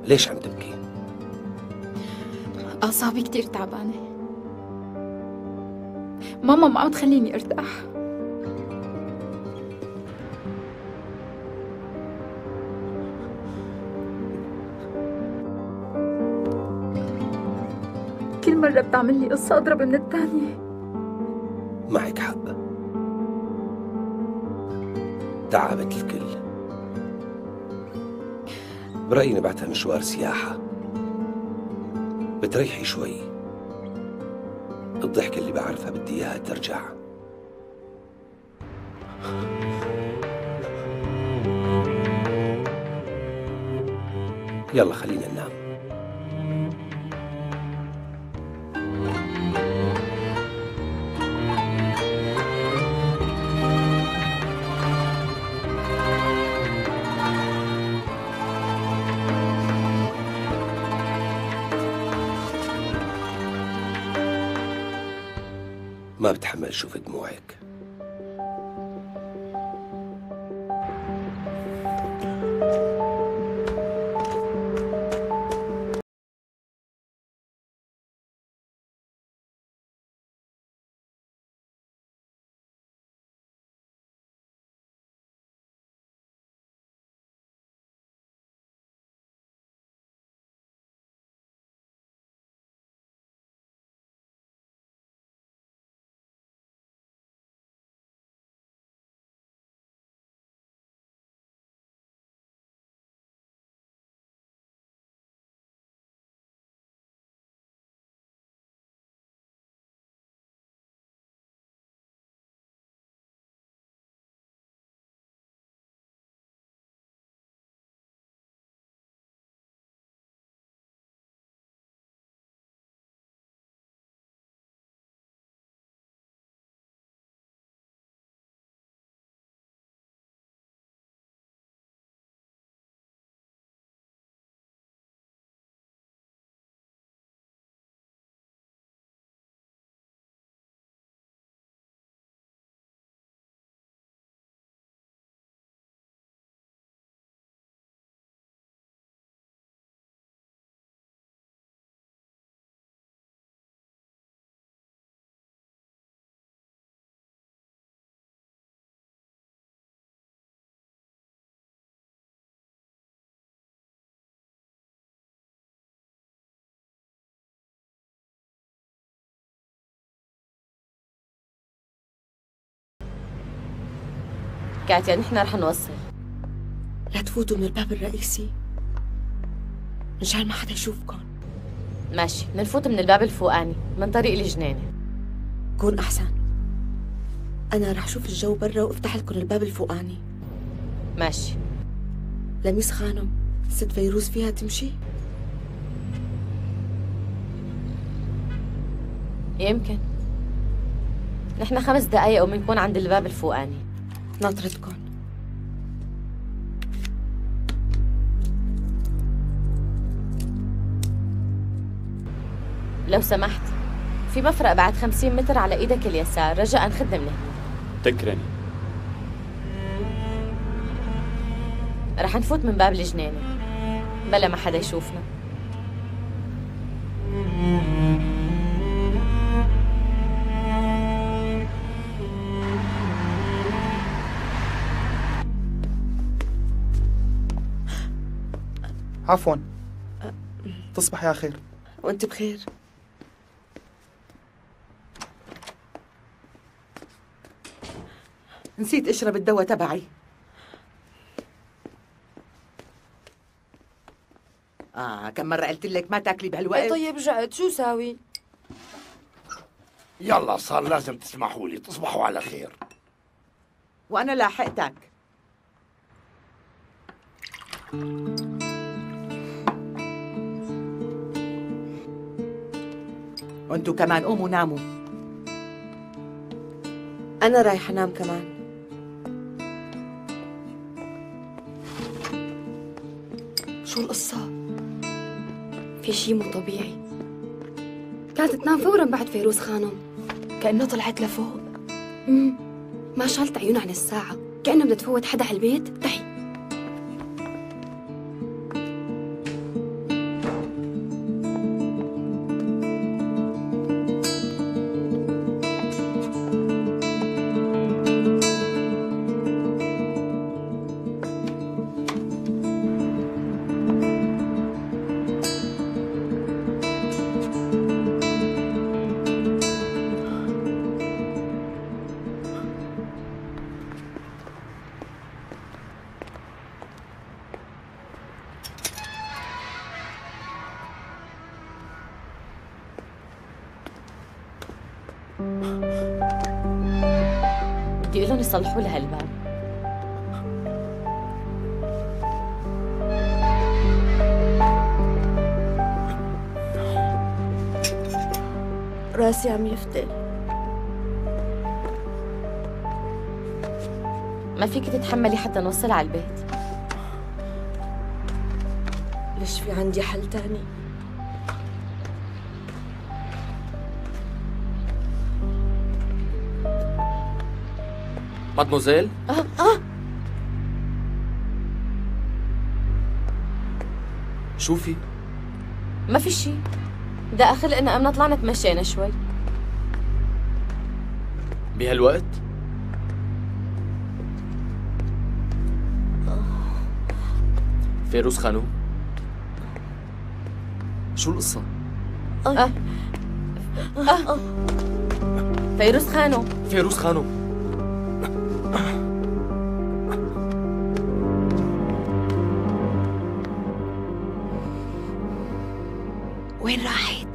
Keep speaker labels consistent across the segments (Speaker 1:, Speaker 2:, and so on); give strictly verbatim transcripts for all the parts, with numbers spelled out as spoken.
Speaker 1: ليش عم تبكي؟
Speaker 2: أعصابي كتير تعبانة. ماما ما عم تخليني ارتاح. كل مرة بتعمل لي قصة أضرب من الثانية.
Speaker 1: معك حق، تعبت الكل. برأيي نبعتها مشوار سياحة بتريحي شوي. الضحكة اللي بعرفها بدي إياها ترجع. يلا خلينا ننام. ما بتحمل شوف دموعك.
Speaker 3: كاتيا نحن رح نوصل.
Speaker 4: لا تفوتوا من الباب الرئيسي مشان ما حدا يشوفكم.
Speaker 3: ماشي، منفوت من الباب الفوقاني من طريق الجنينة.
Speaker 4: كون أحسن. أنا رح شوف الجو برا وافتح لكم الباب الفوقاني.
Speaker 3: ماشي.
Speaker 4: لميس خانم، ست فيروز فيها تمشي؟
Speaker 3: يمكن. نحن خمس دقايق وبنكون عند الباب الفوقاني.
Speaker 4: ناطرتكم.
Speaker 3: لو سمحت، في مفرق بعد خمسين متر على ايدك اليسار، رجاء خدنا من هنا.
Speaker 5: تكرني.
Speaker 3: رح نفوت من باب الجنينة بلا ما حدا يشوفنا.
Speaker 6: عفواً. تصبح يا خير.
Speaker 4: وانت بخير.
Speaker 7: نسيت اشرب الدواء تبعي. اه كم مرة قلت لك ما تاكلي بهالوقت؟
Speaker 8: طيب جعت شو ساوي؟
Speaker 9: يلا صار لازم تسمحوا لي. تصبحوا على خير.
Speaker 7: وانا لاحقتك. وانتوا كمان قوموا ناموا.
Speaker 4: أنا رايحة أنام كمان.
Speaker 8: شو القصة؟ في شي مو طبيعي. كانت تنام فورا بعد فيروز خانم، كأنه طلعت لفوق. امم ما شالت عيونها عن الساعة، كأنها بدها تفوت حدا على البيت. تعي
Speaker 3: بدي اقول لهم يصلحوا لها الباب.
Speaker 4: راسي عم يفتل.
Speaker 3: ما فيك تتحملي حتى نوصلها على البيت؟
Speaker 4: ليش في عندي حل تاني؟
Speaker 6: مادموزيل؟
Speaker 3: اه اه
Speaker 6: شو في؟
Speaker 3: ما في شيء. بدي اخلق ان امنا طلعنا تمشينا شوي.
Speaker 6: بهالوقت؟ فيروز خانو؟ شو القصة؟
Speaker 3: آه. آه. فيروز خانو.
Speaker 6: فيروز خانو
Speaker 4: وين راحت؟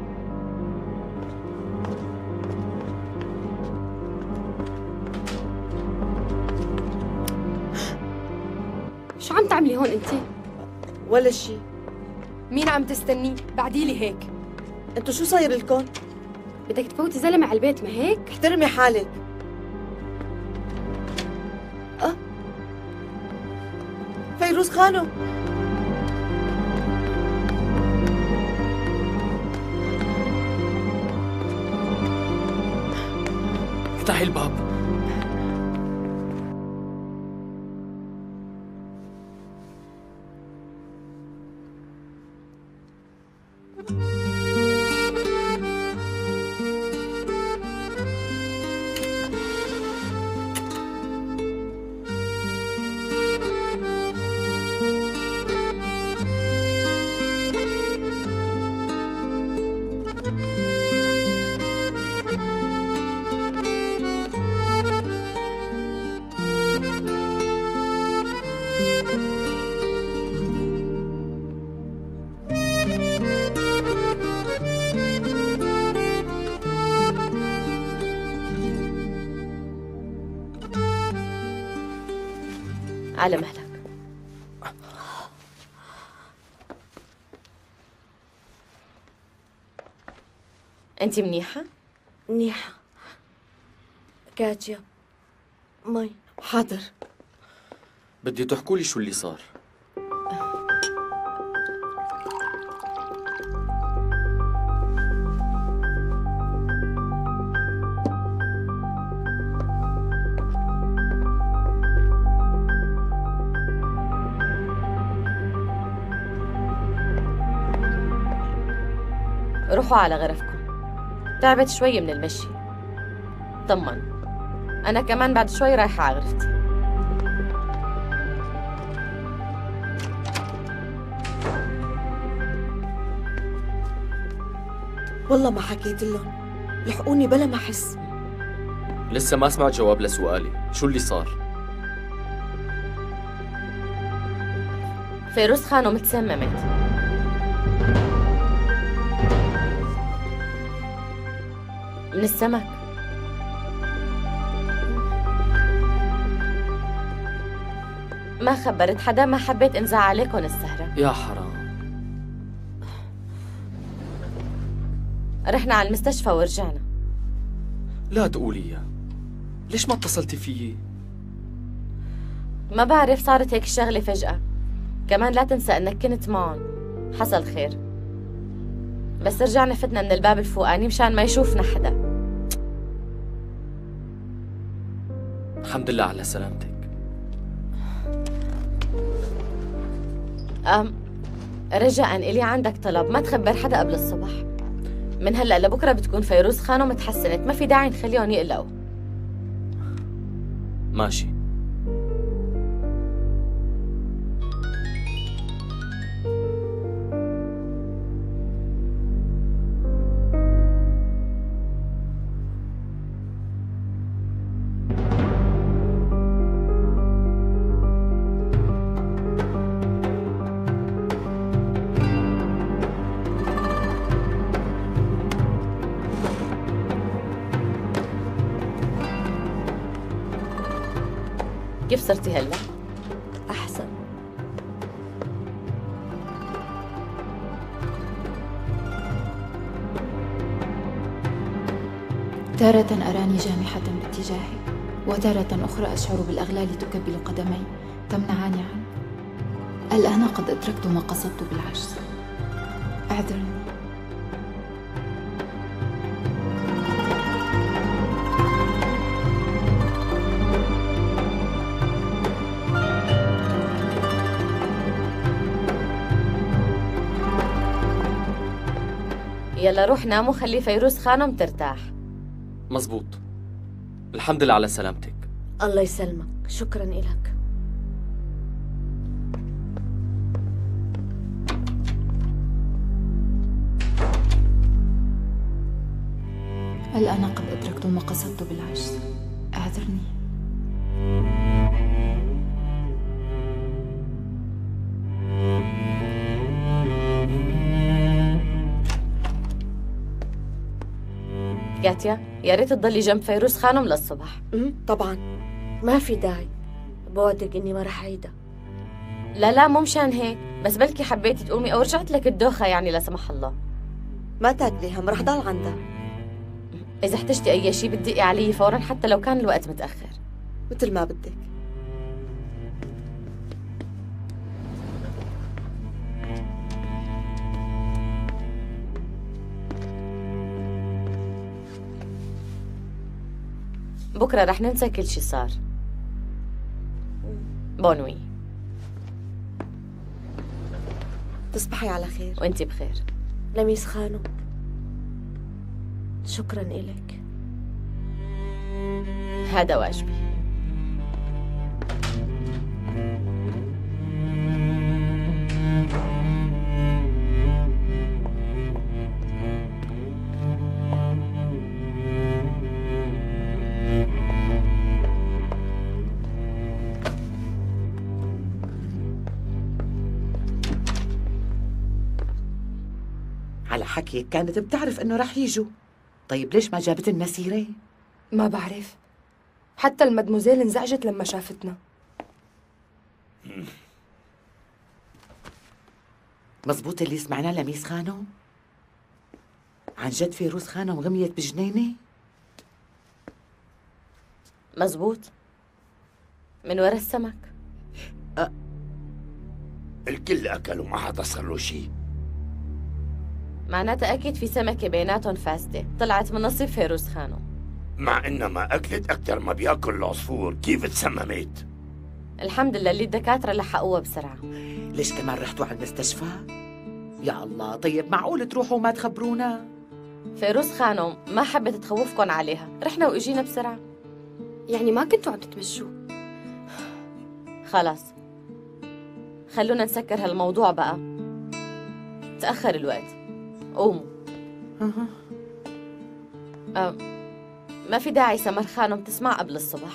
Speaker 8: شو عم تعملي هون انت؟
Speaker 4: ولا شيء.
Speaker 8: مين عم تستني؟ بعدي لي هيك.
Speaker 4: انتو شو صاير لكم؟
Speaker 8: بدك تفوتي زلمه على البيت ما هيك؟
Speaker 4: احترمي حالك. أه فيروز خانو.
Speaker 6: افتحي الباب.
Speaker 3: على مهلك. انت منيحة؟
Speaker 4: منيحة. كاتيا مي.
Speaker 3: حاضر.
Speaker 6: بدي تحكوا لي شو اللي صار.
Speaker 3: روحوا على غرفكم. تعبت شوي من المشي. طمن، أنا كمان بعد شوي رايحة على غرفتي.
Speaker 4: والله ما حكيت لهم، لحقوني بلا ما أحس.
Speaker 6: لسه ما سمعت جواب لسؤالي، شو اللي صار؟
Speaker 3: فيروز خانم تسممت. من السمك. ما خبرت حدا، ما حبيت انزع عليكم السهرة.
Speaker 6: يا حرام.
Speaker 3: رحنا على المستشفى ورجعنا.
Speaker 6: لا تقولي يا. ليش ما اتصلتي فيي؟
Speaker 3: ما بعرف، صارت هيك الشغلة فجأة. كمان لا تنسى انك كنت معهم. حصل خير. بس رجعنا فتنا من الباب الفوقاني مشان ما يشوفنا حدا.
Speaker 6: الحمد لله على سلامتك.
Speaker 3: أم رجاءً إلي عندك طلب، ما تخبر حدا قبل الصبح. من هلأ لبكرة بتكون فيروز خانم تحسنت، ما في داعي نخليهم يقلقوا.
Speaker 6: ماشي.
Speaker 3: كيف صرتي هلا؟
Speaker 4: أحسن.
Speaker 2: تارة أراني جامحة باتجاهي، وتارة أخرى أشعر بالأغلال تكبل قدمي تمنعني عنه. الآن قد أدركت ما قصدت بالعجز، أعذرني.
Speaker 3: يلا روح نام وخلي فيروز خانم ترتاح.
Speaker 6: مزبوط. الحمد لله على سلامتك.
Speaker 4: الله يسلمك، شكرا إلك.
Speaker 2: الآن قد أدركت ما قصدت بالعجز، أعذرني.
Speaker 3: كاتيا يا ريت تضلي جنب فيروز خانم للصبح.
Speaker 4: أمم، طبعا ما في داعي، بوعدك إني ما رح أعيدها.
Speaker 3: لا لا مو مشان هيك، بس بلكي حبيتي تقومي أو رجعت لك الدوخة يعني لا سمح الله.
Speaker 4: ما تاكلي هم، رح ضل عندها.
Speaker 3: إذا احتجتي أي شيء بتدقي علي فورا حتى لو كان الوقت متأخر.
Speaker 4: مثل ما بدك.
Speaker 3: بكرة رح ننسى كل شي صار. بونوي.
Speaker 4: تصبحي على خير.
Speaker 3: وانتي بخير.
Speaker 4: لميس خانم، شكرا إلك.
Speaker 3: هذا واجبي.
Speaker 7: على حكيك كانت بتعرف إنه رح يجوا. طيب ليش ما جابت لنا سيرة؟
Speaker 8: ما بعرف، حتى المدموزيل انزعجت لما شافتنا.
Speaker 7: مزبوط اللي سمعناه لميس خانم؟ عن جد فيروز خانم غميت بجنينة؟
Speaker 3: مزبوط، من ورا السمك.
Speaker 9: أه. الكل أكل وما حدا صار له شيء.
Speaker 3: معناتها أكيد في سمكة بيناتهم فاسدة طلعت من نصيب فيروز خانم.
Speaker 9: مع إنها ما أكلت أكثر ما بياكل العصفور، كيف تسممت؟
Speaker 3: الحمد لله اللي الدكاترة لحقوها بسرعة.
Speaker 7: ليش كمان رحتوا على المستشفى؟ يا الله، طيب معقول تروحوا وما تخبرونا؟
Speaker 3: فيروز خانم ما حبت تخوفكم عليها، رحنا وإجينا بسرعة.
Speaker 8: يعني ما كنتوا عم تتمشوا؟
Speaker 3: خلاص خلونا نسكر هالموضوع بقى، تأخر الوقت، قوموا. أه ما في داعي سمر خانم تسمع قبل الصبح.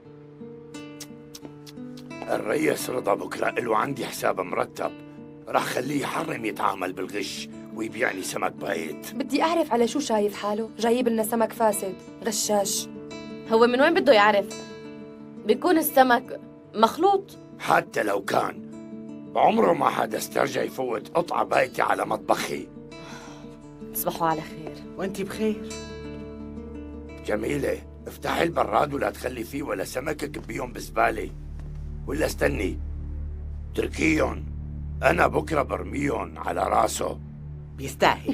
Speaker 9: الريس رضا بكرة له عندي حساب مرتب، راح خليه يحرم يتعامل بالغش ويبيعني سمك بايت.
Speaker 8: بدي أعرف على شو شايف حاله، جايب لنا سمك فاسد غشاش.
Speaker 3: هو من وين بده يعرف؟ بيكون السمك مخلوط.
Speaker 9: حتى لو كان عمره ما حدا استرجع يفوت قطعة بايتة على مطبخي.
Speaker 3: تصبحوا على خير.
Speaker 7: وانتي بخير.
Speaker 9: جميلة، افتحي البراد ولا تخلي فيه ولا سمكة كبيهم بزبالة، ولا استني تركيهم، أنا بكرة برميهم على راسه.
Speaker 7: بيستاهل.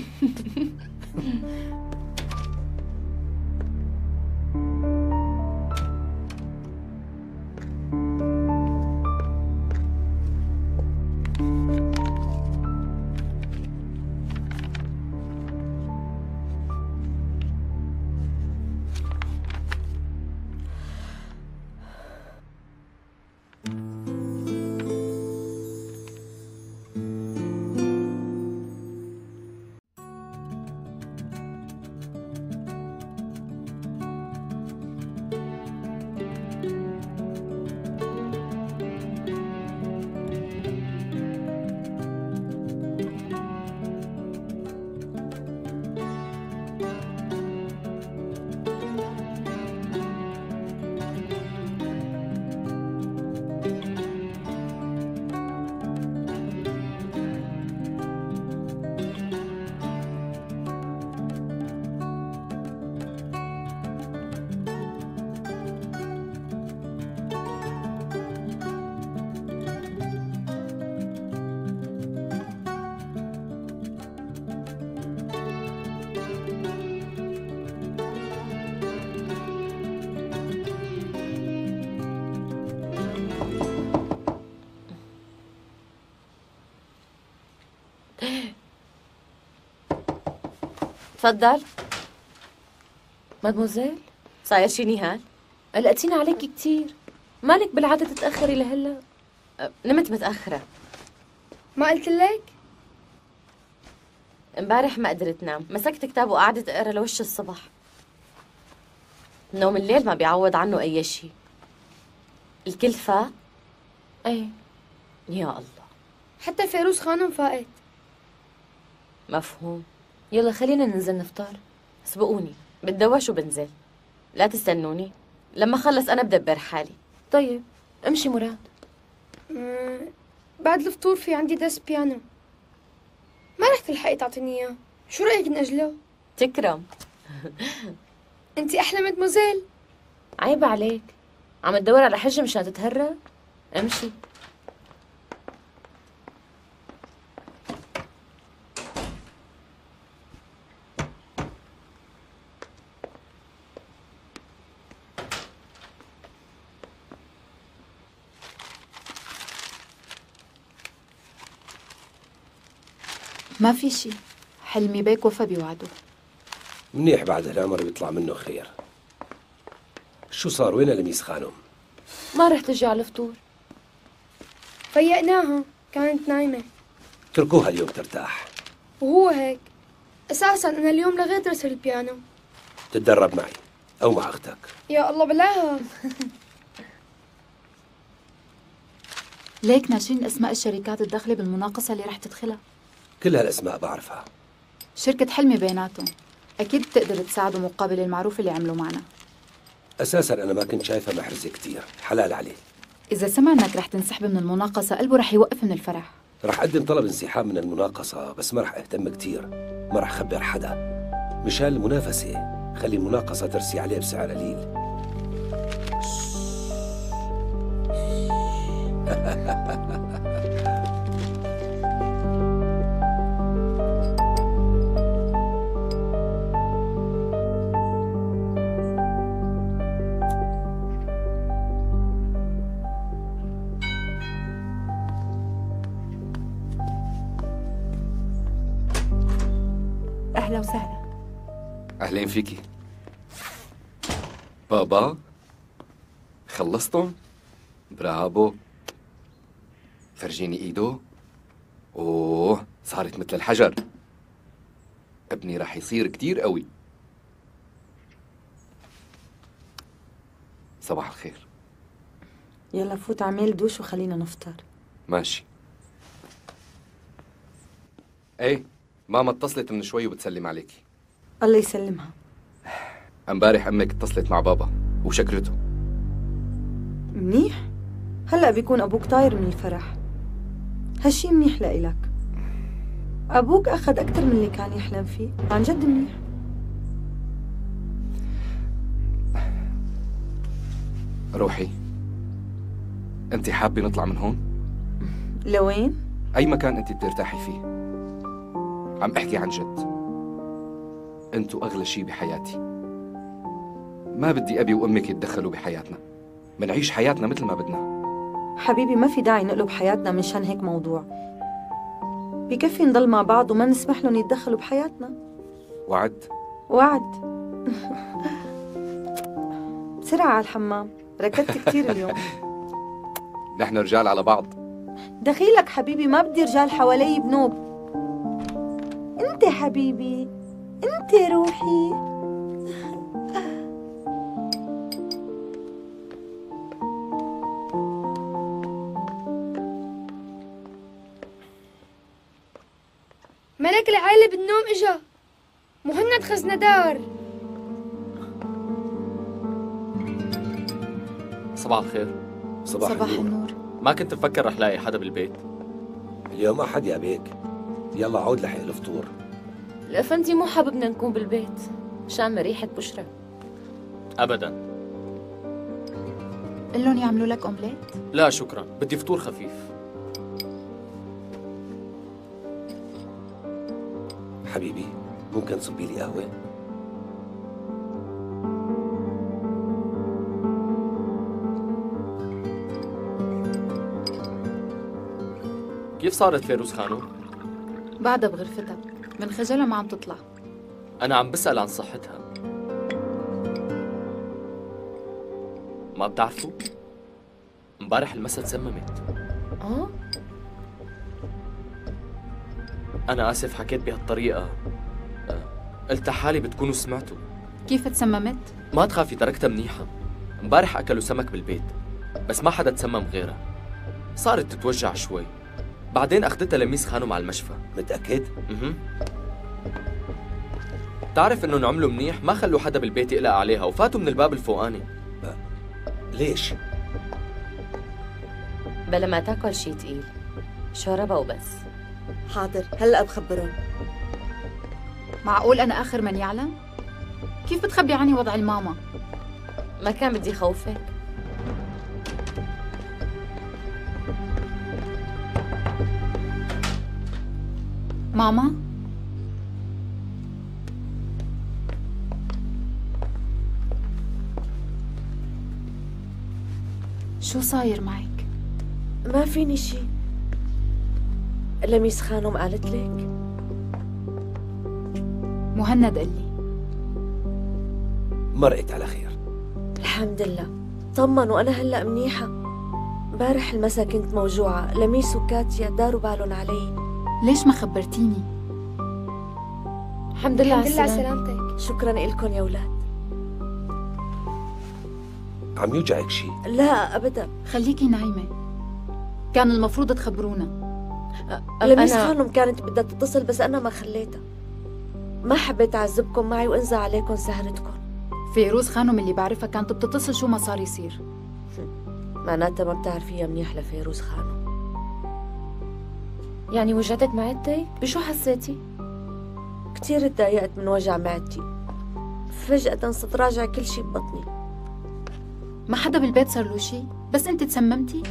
Speaker 3: تفضل.
Speaker 5: مادموزيل،
Speaker 3: صاير شي نهال؟
Speaker 5: قلقتيني عليكي كتير. مالك بالعادة تتأخري لهلا؟
Speaker 3: أه، نمت متأخرة.
Speaker 8: ما قلت لك؟
Speaker 3: امبارح ما قدرت نام، مسكت كتاب وقعدت اقرا لوش الصبح. نوم الليل ما بيعوض عنه اي شيء. الكل فاق؟
Speaker 5: ايه.
Speaker 3: يا الله.
Speaker 8: حتى فيروز خانم فاقت.
Speaker 3: مفهوم.
Speaker 5: يلا خلينا ننزل نفطر.
Speaker 3: اسبقوني، بتدوش وبنزل. لا تستنوني، لما خلص انا بدبر حالي.
Speaker 5: طيب امشي مراد.
Speaker 8: مم، بعد الفطور في عندي درس بيانو، ما رح تلحقي تعطيني اياه. شو رأيك نأجله؟
Speaker 3: تكرم.
Speaker 8: انتي احلى مدموزيل.
Speaker 5: عيب عليك، عم تدور على حجة مشان تتهرب؟ امشي.
Speaker 2: ما في شي، حلمي بيك وفى بوعده.
Speaker 1: منيح بعد هالعمر بيطلع منه خير. شو صار؟ وين لميس خانم؟
Speaker 5: ما رح تجي على الفطور.
Speaker 8: فيقناها، كانت نايمة.
Speaker 1: اتركوها اليوم ترتاح.
Speaker 8: وهو هيك. اساسا انا اليوم لغيت درس البيانو.
Speaker 1: تتدرب معي او مع اختك.
Speaker 8: يا الله بلاها.
Speaker 2: ليك ناشرين اسماء الشركات الداخلة بالمناقصة اللي رح تدخلها.
Speaker 1: كل هالاسماء بعرفها.
Speaker 2: شركة حلمي بيناتهم، أكيد بتقدر تساعده مقابل المعروف اللي عملوا معنا.
Speaker 1: اساسا انا ما كنت شايفها محرزة كتير، حلال عليه.
Speaker 2: إذا سمع إنك رح تنسحب من المناقصة قلبه رح يوقف من الفرح.
Speaker 1: رح أقدم طلب انسحاب من المناقصة، بس ما رح أهتم كتير، ما رح أخبر حدا مشان المنافسة. خلي المناقصة ترسي عليه بسعر قليل.
Speaker 2: أهلا وسهلا.
Speaker 10: أهلين فيكي. بابا خلصتم؟ برافو. فرجيني ايده. اوه صارت مثل الحجر. ابني رح يصير كتير قوي. صباح الخير.
Speaker 4: يلا فوت عميل دوش وخلينا نفطر.
Speaker 10: ماشي. ايه ماما اتصلت من شوي وبتسلم عليكي.
Speaker 4: الله يسلمها.
Speaker 10: امبارح امك اتصلت مع بابا وشكرته.
Speaker 4: منيح. هلأ بيكون أبوك طاير من الفرح. هالشي منيح لإلك. أبوك أخذ أكتر من اللي كان يحلم فيه، عن جد منيح.
Speaker 10: روحي، أنت حابة نطلع من هون؟
Speaker 4: لوين؟
Speaker 10: أي مكان أنت بترتاحي فيه. عم أحكي عن جد. أنتوا أغلى شي بحياتي. ما بدي أبي وأمك يتدخلوا بحياتنا. منعيش حياتنا مثل ما بدنا.
Speaker 4: حبيبي ما في داعي نقلب حياتنا من شان هيك موضوع. بكفي نضل مع بعض وما نسمح لهم يتدخلوا بحياتنا.
Speaker 10: وعد؟
Speaker 4: وعد. بسرعة على الحمام، ركضت كتير اليوم.
Speaker 10: نحن رجال على بعض.
Speaker 4: دخيلك حبيبي، ما بدي رجال حوالي بنوب. انت حبيبي، انت روحي.
Speaker 8: ملك العائلة بالنوم اجا. مهند خزندار.
Speaker 6: صباح الخير.
Speaker 1: صباح,
Speaker 2: صباح
Speaker 1: النور.
Speaker 2: النور.
Speaker 6: ما كنت مفكر رح لاقي حدا بالبيت.
Speaker 1: اليوم أحد يا بيك. يلا عود لحق الفطور.
Speaker 5: الأفندي مو حاببنا نكون بالبيت مشان ريحة بشرى.
Speaker 6: أبدا.
Speaker 2: قل لهم يعملوا لك أومليت.
Speaker 6: لا شكرا، بدي فطور خفيف.
Speaker 1: حبيبي ممكن تصبي لي قهوة؟
Speaker 6: كيف صارت فيروز خانو؟
Speaker 2: بعدها بغرفتها، من خجلها ما عم تطلع.
Speaker 6: أنا عم بسأل عن صحتها. ما بتعرفوا؟ امبارح المسا تسممت.
Speaker 5: اه؟
Speaker 6: أنا آسف حكيت بهالطريقة. أه، قلت لحالي بتكونوا سمعتوا.
Speaker 2: كيف تسممت؟
Speaker 6: ما تخافي تركتها منيحة. امبارح أكلوا سمك بالبيت، بس ما حدا تسمم غيرها. صارت تتوجع شوي، بعدين أخدتها لميس خانم على المشفى.
Speaker 1: متأكد؟
Speaker 6: اها. بتعرف إنهم عملوا منيح، ما خلوا حدا بالبيت يقلق عليها وفاتوا من الباب الفوقاني.
Speaker 1: ليش؟
Speaker 3: بلا ما تاكل شي تقيل، شوربة وبس.
Speaker 4: حاضر، هلأ بخبرهم.
Speaker 2: معقول أنا آخر من يعلم؟ كيف بتخبي عني وضع الماما؟
Speaker 3: ما كان بدي خوفك.
Speaker 2: ماما؟ شو صاير معك؟
Speaker 5: ما فيني شي. لميس خانم قالت لك؟
Speaker 2: مهند قال لي.
Speaker 1: مرقت على خير.
Speaker 5: الحمد لله، طمنوا. أنا هلأ منيحة. امبارح المسا كنت موجوعة، لميس وكاتيا داروا بالهم علي.
Speaker 2: ليش ما خبرتيني؟
Speaker 5: الحمد لله
Speaker 8: الحمد لله على
Speaker 5: على
Speaker 8: سلامتك.
Speaker 5: شكرا إلكم يا أولاد.
Speaker 1: عم يوجعك شي؟
Speaker 5: لا أبدا.
Speaker 2: خليكي نايمة، كان المفروض تخبرونا.
Speaker 5: لميس أنا... خانم كانت بدها تتصل بس أنا ما خليتها. ما حبيت أعذبكم معي وأنزع عليكم سهرتكم.
Speaker 2: فيروز خانم اللي بعرفها كانت بتتصل شو ما صار يصير.
Speaker 5: معناتها ما بتعرفيها منيح لفيروز خانم.
Speaker 3: يعني وجعتك معدتك؟ بشو حسيتي؟
Speaker 5: كتير تضايقت من وجع معدتي، فجأة صرت راجع كل شي ببطني.
Speaker 2: ما حدا بالبيت صار له شي؟ بس انت تسممتي؟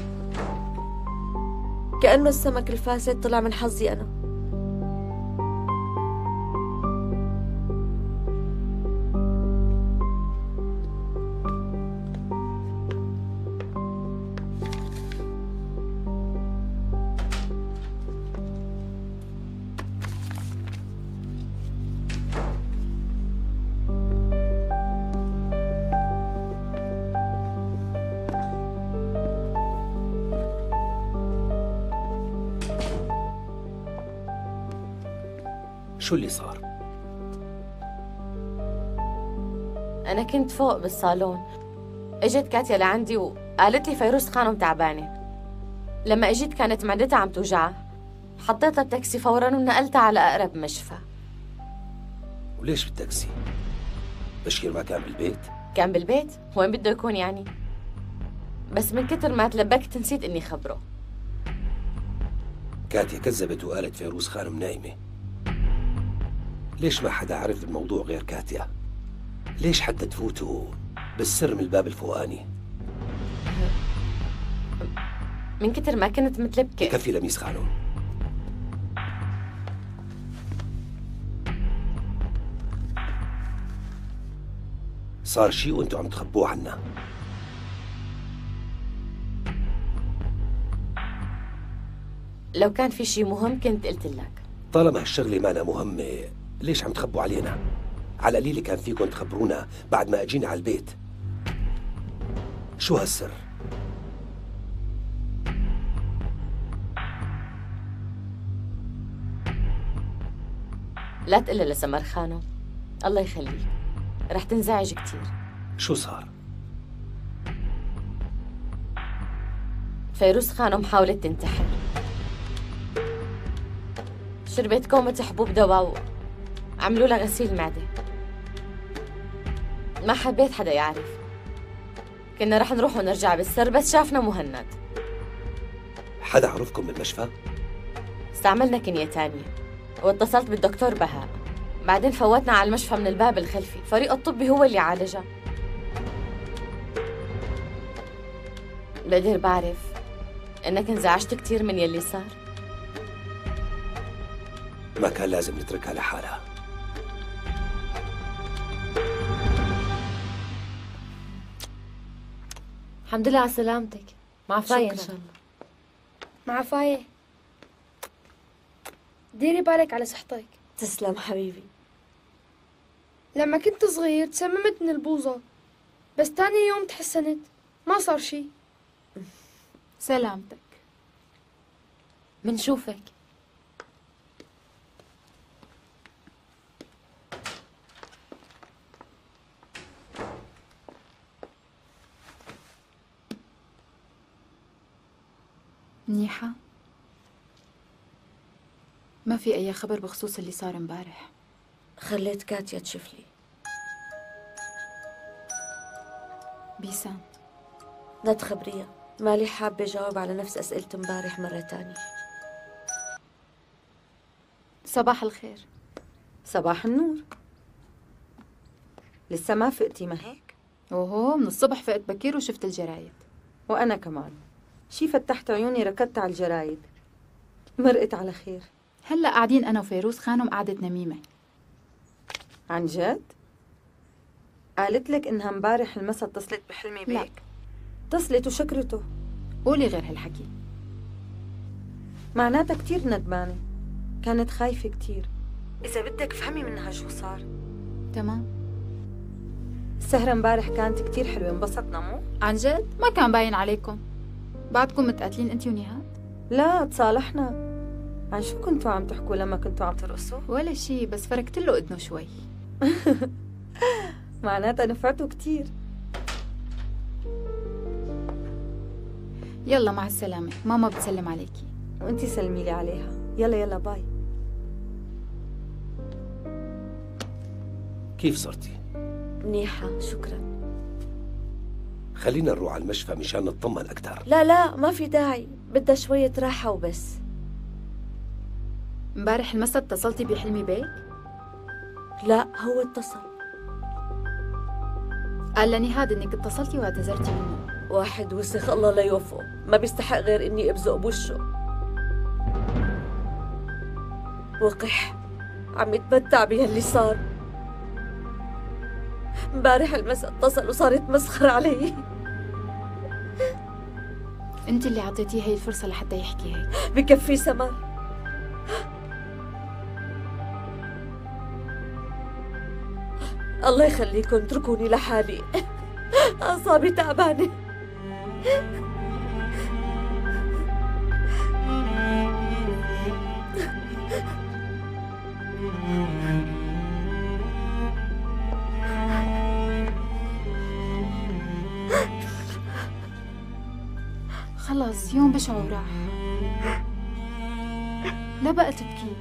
Speaker 5: كأنه السمك الفاسد طلع من حظي أنا.
Speaker 1: شو اللي صار؟
Speaker 3: أنا كنت فوق بالصالون، إجت كاتيا لعندي وقالت لي فيروز خانم تعبانة. لما إجيت كانت معدتها عم توجعها، حطيتها بتاكسي فوراً ونقلتها على أقرب مشفى.
Speaker 1: وليش بالتاكسي؟ بشير ما كان بالبيت؟
Speaker 3: كان بالبيت؟ وين بده يكون يعني؟ بس من كتر ما تلبكت نسيت إني خبره.
Speaker 1: كاتيا كذبت وقالت فيروز خانم نايمة. ليش ما حدا عرف الموضوع غير كاتيا؟ ليش حتى تفوتوا بالسر من الباب الفوقاني؟
Speaker 3: من كتر ما كنت متلبكة.
Speaker 1: كفي لميس خانم. صار شيء وانتوا عم تخبوه عنا.
Speaker 3: لو كان في شيء مهم كنت قلت لك.
Speaker 1: طالما هالشغلة مانا مهمة، ليش عم تخبوا علينا؟ على القليل كان فيكم تخبرونا بعد ما اجينا على البيت. شو هالسر؟
Speaker 3: لا تقلها لسمر خانم، الله يخليك، رح تنزعج كتير.
Speaker 1: شو صار؟
Speaker 3: فيروز خانم حاولت تنتحر، شربت كومة حبوب دواء وعملوا لها غسيل معدة. ما حبيت حدا يعرف، كنا رح نروح ونرجع بالسر بس شافنا مهند.
Speaker 1: حدا عرفكم بالمشفى؟
Speaker 3: استعملنا كنية تانية واتصلت بالدكتور بهاء، بعدين فوتنا على المشفى من الباب الخلفي، فريق الطبي هو اللي عالجها. بقدر بعرف انك انزعجت كتير من يلي صار.
Speaker 1: ما كان لازم نتركها لحالها.
Speaker 5: الحمد لله على سلامتك. مع فاية إن شاء الله.
Speaker 8: مع فاية. ديري بالك على صحتك.
Speaker 5: تسلم حبيبي.
Speaker 8: لما كنت صغير تسممت من البوظة، بس تاني يوم تحسنت، ما صار شي.
Speaker 2: سلامتك.
Speaker 3: منشوفك.
Speaker 2: منيحة؟ ما في أي خبر بخصوص اللي صار امبارح؟
Speaker 5: خليت كاتيا تشوف لي.
Speaker 2: بيسان،
Speaker 5: لا تخبريها، مالي حابة جاوب على نفس أسئلة امبارح مرة تانية.
Speaker 2: صباح الخير.
Speaker 4: صباح النور. لسه ما فقتي ما هيك؟
Speaker 2: اوهو، من الصبح فقت بكير وشفت الجرايد.
Speaker 4: وأنا كمان شي فتحت عيوني ركضت على الجرايد. مرقت على خير.
Speaker 2: هلا قاعدين أنا وفيروز خانم قعدة نميمة.
Speaker 4: عن جد؟ قالت لك إنها امبارح المسا اتصلت بحلمي
Speaker 2: لا.
Speaker 4: بيك؟ اتصلت وشكرته.
Speaker 2: قولي غير هالحكي.
Speaker 4: معناتها كتير ندمانة، كانت خايفة كتير. إذا بدك فهمي منها شو صار.
Speaker 2: تمام.
Speaker 4: السهرة امبارح كانت كتير حلوة، انبسطنا مو؟
Speaker 2: عن جد؟ ما كان باين عليكم. بعدكم متقاتلين انتي ونهاد؟
Speaker 4: لا، تصالحنا. عن شو كنتوا عم تحكوا لما كنتوا عم ترقصوا؟
Speaker 2: ولا شي، بس فركت له اذنه شوي.
Speaker 4: معناتها نفعتوا كتير.
Speaker 2: يلا مع السلامة، ماما بتسلم عليكي.
Speaker 4: وانتي سلمي لي عليها. يلا يلا باي.
Speaker 1: كيف صرتي؟
Speaker 5: منيحة شكرا.
Speaker 1: خلينا نروح على المشفى مشان نطمن أكثر.
Speaker 5: لا لا ما في داعي، بدها شوية راحة وبس.
Speaker 2: امبارح المسا اتصلتي بحلمي بيك؟
Speaker 5: لا هو اتصل.
Speaker 2: قال لنهاد انك اتصلتي واعتذرتي منه.
Speaker 5: واحد وسخ الله لا يوفقه، ما بيستحق غير اني ابزق بوشه. وقح عم يتمتع بهاللي صار. امبارح المساء اتصل وصار يتمسخر علي.
Speaker 2: انت اللي عطيتيه هي الفرصة لحتى يحكي هيك.
Speaker 5: بكفي سمر. الله يخليكم اتركوني لحالي، أعصابي تعبانة.
Speaker 2: خلص يوم بشع وراح، لا بقى تبكي.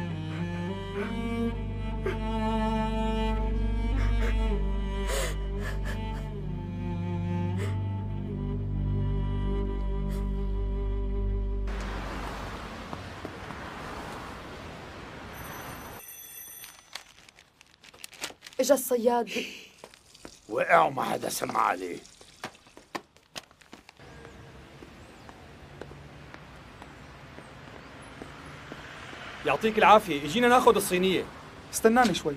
Speaker 5: اجا الصياد.
Speaker 9: وقع وما حدا سمع عليه.
Speaker 11: يعطيك العافية، اجينا ناخذ الصينية.
Speaker 12: استناني شوي.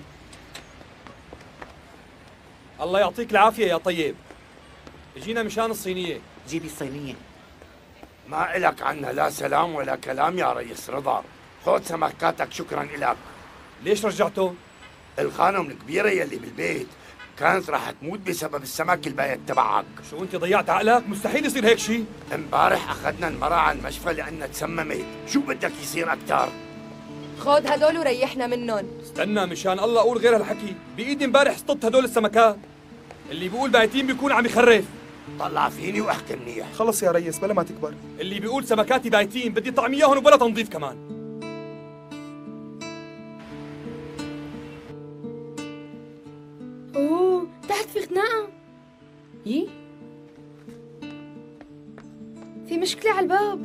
Speaker 11: الله يعطيك العافية يا طيب. اجينا مشان الصينية.
Speaker 7: جيبي الصينية.
Speaker 9: ما إلك عنا لا سلام ولا كلام يا ريس رضا. خذ سمكاتك شكرا إلك.
Speaker 11: ليش رجعته؟
Speaker 9: الخانم الكبيرة يلي بالبيت كانت راح تموت بسبب السمك البايت تبعك.
Speaker 11: شو انت ضيعت عقلك؟ مستحيل يصير هيك شيء.
Speaker 9: امبارح اخذنا المرأة على المشفى لأنها تسممت، شو بدك يصير أكتر؟
Speaker 13: خود هدول وريحنا منهم.
Speaker 11: استنى مشان الله قول غير هالحكي، بإيدي امبارح اصطدت هدول السمكات. اللي بيقول بايتين بيكون عم يخرف.
Speaker 9: طلع فيني واحكي منيح.
Speaker 12: خلص يا ريس بلا ما تكبر.
Speaker 11: اللي بيقول سمكاتي بايتين بدي طعم اياهم وبلا تنظيف كمان.
Speaker 8: اوه تحت في خناقة.
Speaker 2: يي
Speaker 8: في مشكلة على الباب.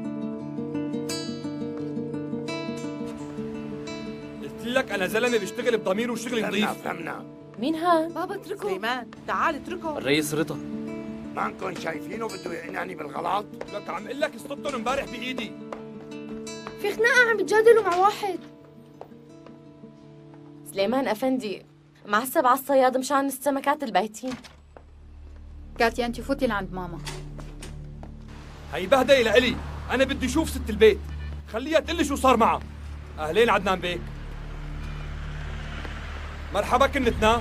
Speaker 11: قلت لك انا زلمه بشتغل بضمير وشغلي نظيف.
Speaker 9: فهمنا.
Speaker 3: مين هاد؟
Speaker 8: بابا اتركه.
Speaker 7: سليمان تعال اتركه.
Speaker 6: الرئيس رضا.
Speaker 9: ما انكم شايفينه بده يقنعني بالغلط؟
Speaker 11: لك عم اقول لك اصطدتهم امبارح بايدي.
Speaker 8: في خناقة عم بتجادلوا مع واحد.
Speaker 3: سليمان افندي معصب على الصياد مشان السمكات البايتين.
Speaker 2: كاتيا انت فوتي لعند ماما.
Speaker 11: هي بهدله لإلي، انا بدي اشوف ست البيت، خليها تقول لي شو صار معها. أهلين عدنان بيك. مرحبا كنتنا.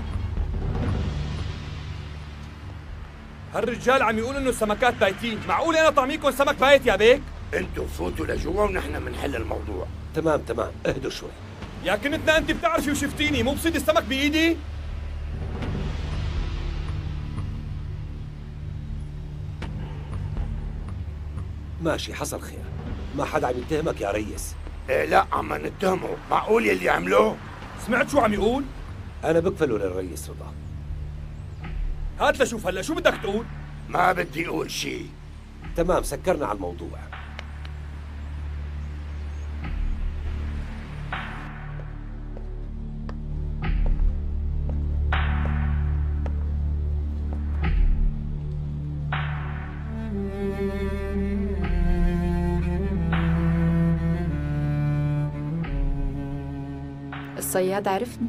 Speaker 11: هالرجال عم يقولوا انه السمكات بايتين، معقول انا طعميكم سمك بايت يا بيك؟
Speaker 9: انتوا فوتوا لجوا ونحن بنحل الموضوع.
Speaker 1: تمام تمام، اهدوا شوي.
Speaker 11: يا كنتنا انت بتعرفي وشفتيني، مو بصيد السمك بايدي؟
Speaker 1: ماشي، حصل خير. ما حدا عم يتهمك يا ريس.
Speaker 9: إيه لا عم نتهمه، معقول يلي عملوه؟
Speaker 11: سمعت شو عم يقول؟
Speaker 1: أنا بكفله للريس رضا.
Speaker 11: هات لشوف هلا شو بدك تقول؟
Speaker 9: ما بدي أقول شيء.
Speaker 1: تمام، سكرنا على الموضوع.
Speaker 2: الصياد عرفني.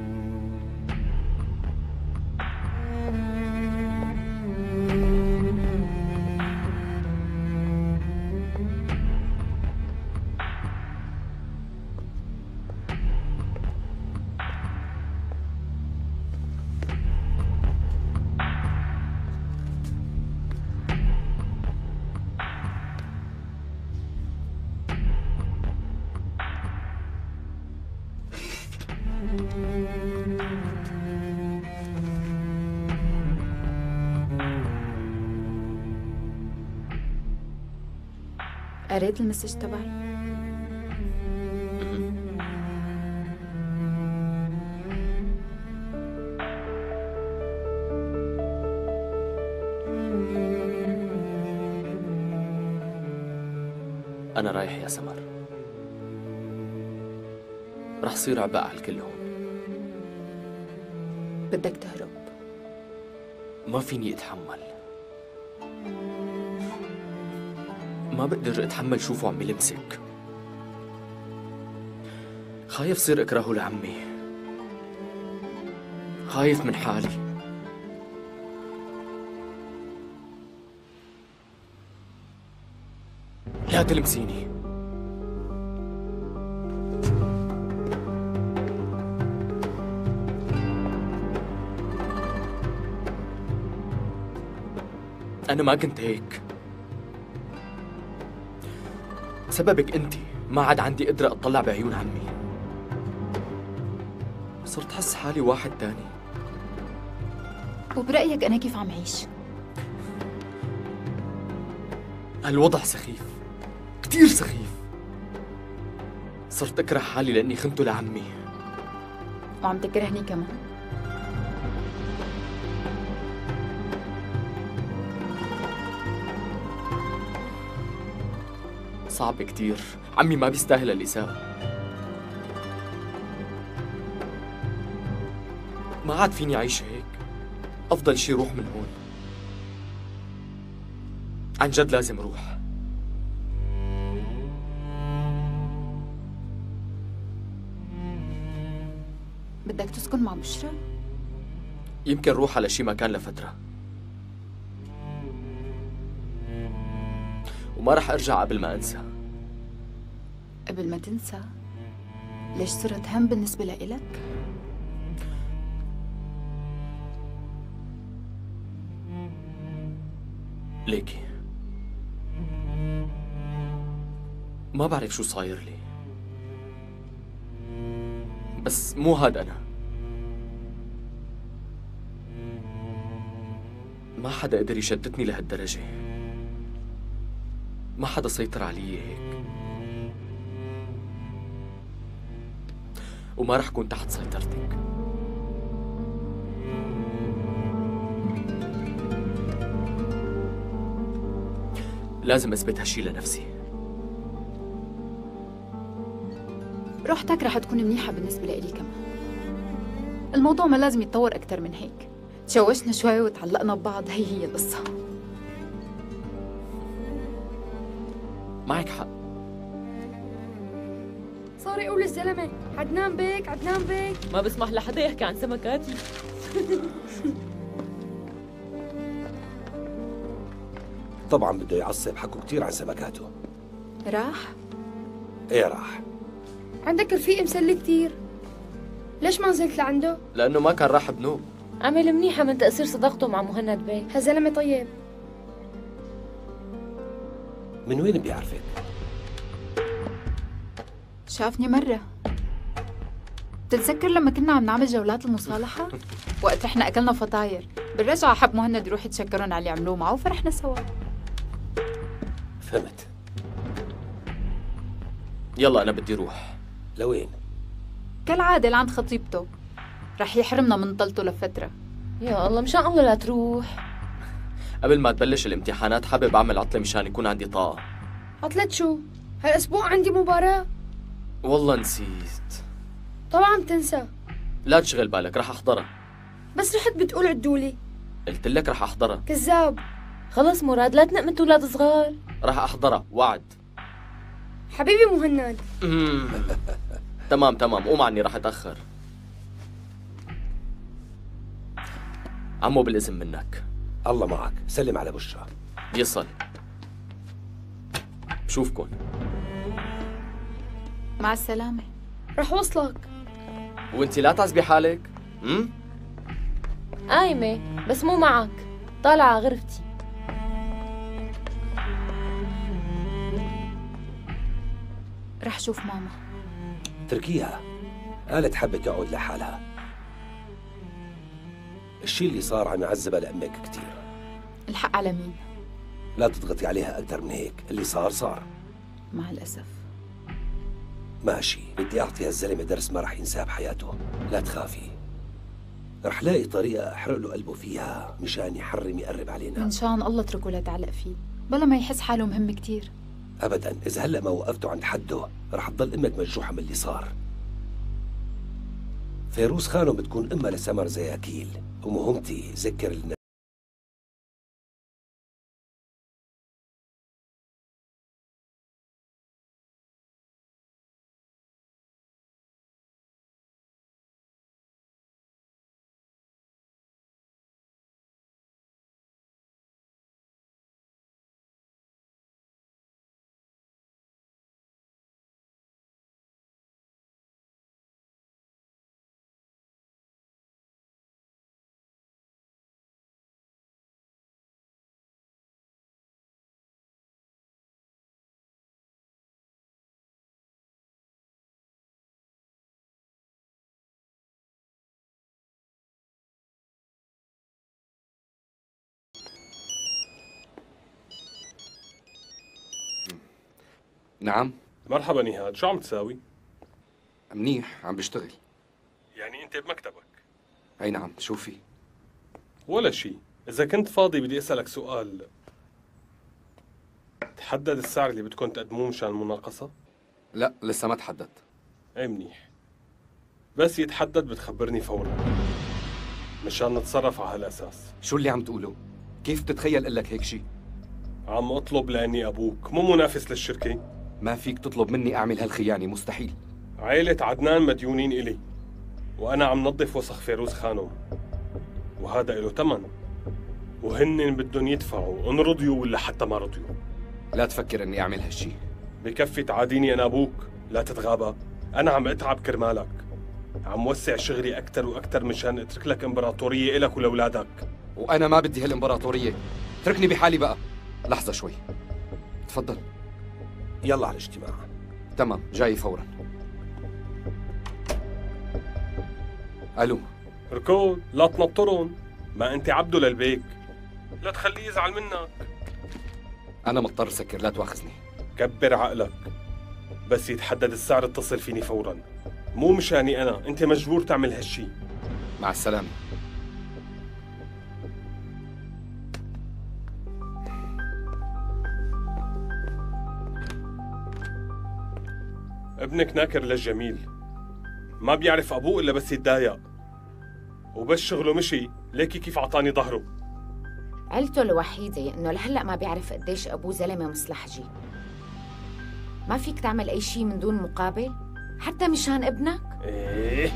Speaker 2: قريت المسج تبعي؟
Speaker 6: أنا رايح يا سمر، رح صير عباء على الكل هون.
Speaker 2: بدك تهرب؟
Speaker 6: ما فيني أتحمل، ما بقدر أتحمل شوفه عم يلمسك. خايف صير أكرهه لعمي، خايف من حالي. لا تلمسيني. أنا ما كنت هيك، بسببك أنت ما عاد عندي قدرة أطلع بعيون عمي، صرت أحس حالي واحد تاني.
Speaker 2: وبرأيك أنا كيف عم عيش؟
Speaker 6: هالوضع سخيف، كتير سخيف. صرت أكره حالي لأني خنته لعمي.
Speaker 2: وعم تكرهني كمان؟
Speaker 6: صعب كتير، عمي ما بيستاهل الإساءة. ما عاد فيني أعيش هيك، أفضل شي روح من هون. عن جد لازم روح.
Speaker 2: بدك تسكن مع بشرى؟
Speaker 6: يمكن روح على شي مكان لفترة، وما رح أرجع قبل ما أنسى.
Speaker 2: قبل ما تنسى؟ ليش صرت هم بالنسبة لإلك؟
Speaker 6: ليكي ما بعرف شو صاير لي، بس مو هاد أنا. ما حدا قدر يشتتني لهالدرجة، ما حدا سيطر علي هيك، وما رح كون تحت سيطرتك. لازم أثبت هالشي لنفسي.
Speaker 2: روحتك رح تكون منيحة بالنسبة لإلي كمان. الموضوع ما لازم يتطور أكتر من هيك. تشوشنا شوي وتعلقنا ببعض، هي هي القصة.
Speaker 6: معك حق.
Speaker 8: صار يقول الزلمة عدنان بيك عدنان بيك.
Speaker 3: ما بسمح لحدا يحكي عن سمكاتي.
Speaker 1: طبعا بده يعصب، حكوا كتير عن سمكاته.
Speaker 2: راح؟
Speaker 1: ايه راح.
Speaker 8: عندك رفيق مسلي كتير، ليش ما نزلت لعنده؟
Speaker 6: لأنه ما كان راح بنوب.
Speaker 3: عمل منيحة من تأثير صداقته مع مهند بيه.
Speaker 8: هالزلمة طيب.
Speaker 1: من وين بيعرفك؟
Speaker 2: شافني مرة. بتتذكر لما كنا عم نعمل جولات المصالحة؟ وقت رحنا أكلنا فطاير، بالرجعة حب مهند يروح يتشكرن على اللي عملوه معه وفرحنا سوا.
Speaker 1: فهمت.
Speaker 6: يلا أنا بدي روح.
Speaker 1: لوين؟
Speaker 2: كالعادة لعند خطيبته، رح يحرمنا من طلته لفترة.
Speaker 3: يا الله مشان الله لا تروح.
Speaker 6: قبل ما تبلش الامتحانات حابب أعمل عطلة مشان يكون عندي طاقة.
Speaker 8: عطلة شو؟ هالأسبوع عندي مباراة.
Speaker 6: والله نسيت.
Speaker 8: طبعا بتنسى.
Speaker 6: لا تشغل بالك، رح أحضرها.
Speaker 8: بس رحت بتقول عدولي.
Speaker 6: قلت لك رح أحضرها.
Speaker 8: كذاب.
Speaker 3: خلص مراد لا تنق مثل أولاد صغار.
Speaker 6: رح أحضرها وعد.
Speaker 8: حبيبي مهند.
Speaker 6: تمام تمام، قوم عني رح أتأخر. عمو بالإذن منك.
Speaker 1: الله معك، سلم على بشرى.
Speaker 6: يصل. بشوفكن.
Speaker 2: مع السلامة.
Speaker 8: رح وصلك.
Speaker 6: وانتي لا تعزبي حالك؟ امم
Speaker 3: قايمة بس مو معك، طالعة غرفتي.
Speaker 2: رح شوف ماما.
Speaker 1: تركيها، قالت حبت تقعد لحالها. الشي اللي صار عم يعذبها لأمك كتير.
Speaker 2: الحق على مين؟
Speaker 1: لا تضغطي عليها أكثر من هيك، اللي صار صار.
Speaker 2: مع الأسف.
Speaker 1: ماشي، بدي أعطي هالزلمة درس ما رح ينساه بحياته. لا تخافي، رح لاقي طريقة أحرق له قلبه فيها مشان يحرم يقرب علينا.
Speaker 2: إن شاء الله اتركه لتعلق فيه، بلا ما يحس حاله مهم كتير.
Speaker 1: أبداً، إذا هلأ ما وقفته عند حده رح تضل أمك مجروحة من اللي صار. فيروز خانم بتكون أمها لسمر زياكيل، ومهمتي ذكر الناس.
Speaker 10: نعم.
Speaker 14: مرحبا نهاد، شو عم تساوي؟
Speaker 10: منيح، عم بشتغل.
Speaker 14: يعني انت بمكتبك؟
Speaker 10: اي نعم، شو في؟
Speaker 14: ولا شيء، اذا كنت فاضي بدي اسالك سؤال. تحدد السعر اللي بدكم تقدموه مشان المناقصة؟
Speaker 10: لا لسه ما تحدد.
Speaker 14: اي منيح، بس يتحدد بتخبرني فورا مشان نتصرف على هالاساس.
Speaker 10: شو اللي عم تقوله؟ كيف بتتخيل اقول لك هيك شيء؟
Speaker 14: عم اطلب لاني ابوك، مو منافس للشركة.
Speaker 10: ما فيك تطلب مني اعمل هالخيانة، مستحيل.
Speaker 14: عائلة عدنان مديونين إلي، وأنا عم نظف وسخ فيروز خانم، وهذا له ثمن، وهن بدهم يدفعوا إن رضيوا ولا حتى ما رضيوا.
Speaker 10: لا تفكر إني أعمل هالشي.
Speaker 14: بكفي تعاديني أنا أبوك، لا تتغابى. أنا عم أتعب كرمالك، عم وسع شغلي أكتر وأكتر مشان أترك لك إمبراطورية إلك ولأولادك.
Speaker 10: وأنا ما بدي هالإمبراطورية، اتركني بحالي بقى. لحظة شوي، تفضل.
Speaker 1: يلا على الاجتماع.
Speaker 10: تمام، جاي فورا. الو.
Speaker 14: ركود، لا تنطرن، ما انت عبده للبيك، لا تخليه يزعل منك.
Speaker 10: انا مضطر سكر، لا تواخذني.
Speaker 14: كبر عقلك، بس يتحدد السعر اتصل فيني فورا، مو مشاني انا، انت مجبور تعمل هالشي.
Speaker 10: مع السلامة.
Speaker 14: ابنك ناكر للجميل، ما بيعرف ابوه الا بس يتضايق، وبس شغله مشي ليكي كيف عطاني ظهره.
Speaker 15: عيلته الوحيدة انه لهلا ما بيعرف قديش ابوه زلمة مصلحجي. ما فيك تعمل اي شيء من دون مقابل؟ حتى مشان ابنك؟
Speaker 14: ايه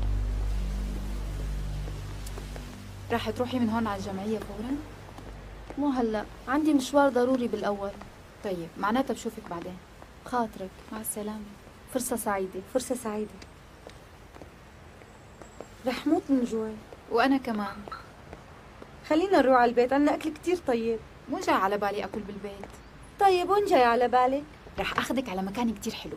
Speaker 2: راح تروحي من هون على الجمعية فورا؟ مو هلا، عندي مشوار ضروري بالأول. طيب معناتها بشوفك بعدين. خاطرك، مع السلامة. فرصة سعيدة.
Speaker 4: فرصة سعيدة. رح موت من جوع.
Speaker 2: وأنا كمان.
Speaker 4: خلينا نروح على البيت، عنا أكل كتير طيب.
Speaker 2: مو جاي على بالي أكل بالبيت.
Speaker 4: طيب وين جاي على بالك؟
Speaker 2: رح أخذك على مكان كتير حلو.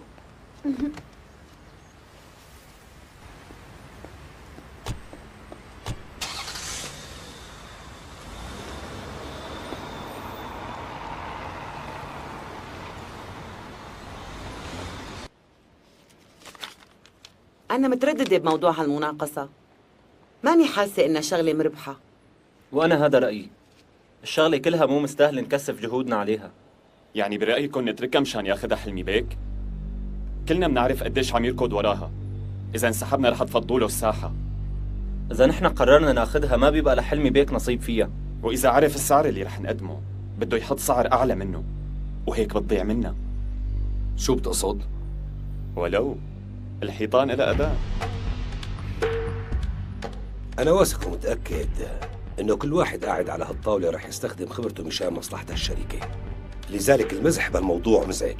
Speaker 7: أنا مترددة بموضوع هالمناقصة. ماني حاسة إنها شغلة مربحة.
Speaker 16: وأنا هذا رأيي. الشغلة كلها مو مستاهل نكثف جهودنا عليها.
Speaker 17: يعني برأيكم نتركها مشان ياخذها حلمي بيك؟ كلنا بنعرف قديش عم يركض وراها. إذا انسحبنا رح تفضوا له الساحة.
Speaker 16: إذا نحن قررنا ناخذها ما بيبقى لحلمي بيك نصيب فيها.
Speaker 17: وإذا عرف السعر اللي رح نقدمه بده يحط سعر أعلى منه، وهيك بتضيع منا.
Speaker 10: شو بتقصد؟
Speaker 17: ولو الحيطان إلها أداء.
Speaker 1: أنا واثق ومتأكد إنه كل واحد قاعد على هالطاولة رح يستخدم خبرته مشان مصلحة الشركة، لذلك المزح بالموضوع مزعج.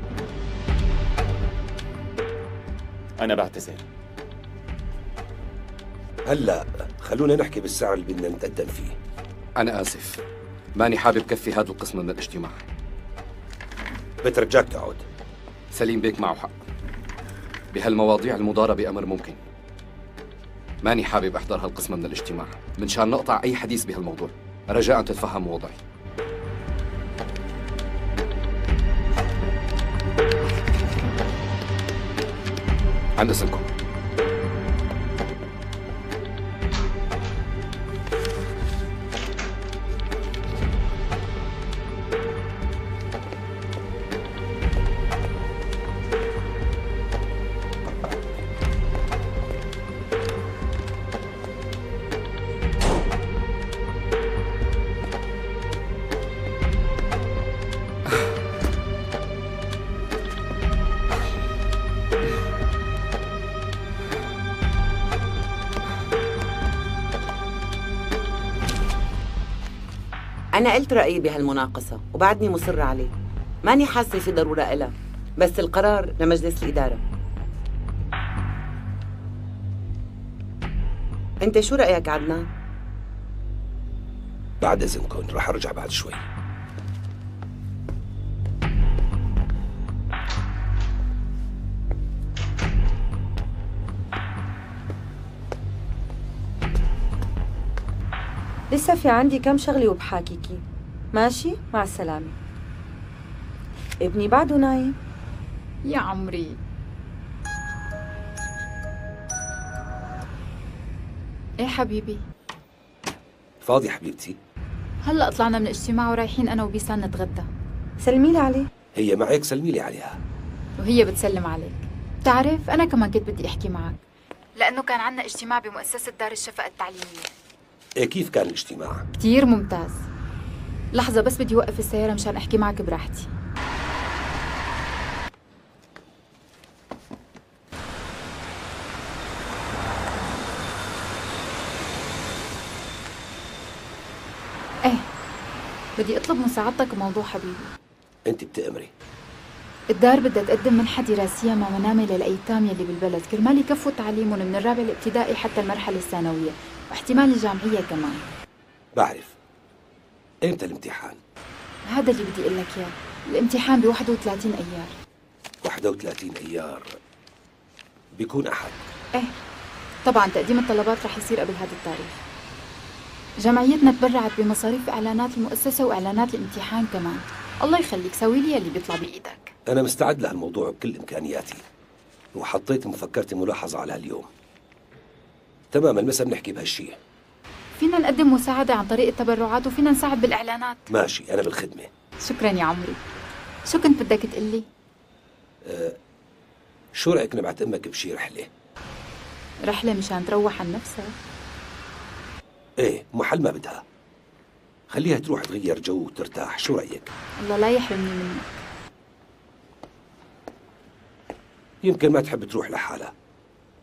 Speaker 17: أنا بعتذر.
Speaker 1: هلأ خلونا نحكي بالسعر اللي بدنا نتقدم فيه.
Speaker 10: أنا آسف، ماني حابب كفي هذا القسم من الاجتماع.
Speaker 1: بترجاك تقعد.
Speaker 10: سليم بيك معه حق. بهالمواضيع المضاربة أمر ممكن. ماني حابب أحضر هالقسم من الاجتماع من شان نقطع أي حديث بهالموضوع. رجاء تتفهموا وضعي. عن إذنكم.
Speaker 7: أنا قلت رأيي بهالمناقصة وبعدني مصرة عليه. ماني حاسة في ضرورة إلها، بس القرار لمجلس الإدارة. أنت شو رأيك عدنان؟
Speaker 1: بعد إذنكم رح أرجع بعد شوي.
Speaker 4: لسه في عندي كم شغلة وبحاكيكي. ماشي؟ مع السلامة. ابني بعده نايم.
Speaker 2: يا عمري. ايه حبيبي؟
Speaker 1: فاضي حبيبتي؟
Speaker 2: هلا طلعنا من الاجتماع ورايحين انا وبيسان نتغدى.
Speaker 4: سلمي لي عليه.
Speaker 1: هي معك، سلمي لي عليها.
Speaker 2: وهي بتسلم عليك. بتعرف انا كمان كنت بدي احكي معك، لانه كان عندنا اجتماع بمؤسسة دار الشفقة التعليمية.
Speaker 1: إيه كيف كان الاجتماع؟
Speaker 2: كتير ممتاز. لحظة بس بدي وقف السيارة مشان احكي معك براحتي. ايه بدي اطلب مساعدتك بموضوع حبيبي.
Speaker 1: انت بتأمري.
Speaker 2: الدار بدها تقدم منحة دراسية مع منامة للأيتام يلي بالبلد كرمال يكفوا تعليمهم من الرابع الابتدائي حتى المرحلة الثانوية، واحتمال الجامعية كمان.
Speaker 1: بعرف. امتى الامتحان؟
Speaker 2: هذا اللي بدي اقول لك اياه، الامتحان ب واحد وثلاثين ايار.
Speaker 1: واحد وثلاثين ايار بيكون احد.
Speaker 2: ايه طبعا تقديم الطلبات رح يصير قبل هذا التاريخ. جمعيتنا تبرعت بمصاريف اعلانات المؤسسة واعلانات الامتحان كمان. الله يخليك سوي لي اللي بيطلع بايدك.
Speaker 1: انا مستعد لهالموضوع بكل امكانياتي، وحطيت مفكرتي ملاحظة على هاليوم. تمام، المسا بنحكي بهالشيء.
Speaker 2: فينا نقدم مساعدة عن طريق التبرعات وفينا نساعد بالإعلانات.
Speaker 1: ماشي، أنا بالخدمة.
Speaker 2: شكرا يا عمري. شو كنت بدك تقلي؟
Speaker 1: أه شو رأيك نبعت أمك بشي رحلة؟
Speaker 2: رحلة مشان تروح عن نفسها؟
Speaker 1: إيه، محل ما بدها. خليها تروح تغير جو وترتاح، شو رأيك؟
Speaker 2: الله لا يحرمني منك.
Speaker 1: يمكن ما تحب تروح لحالها.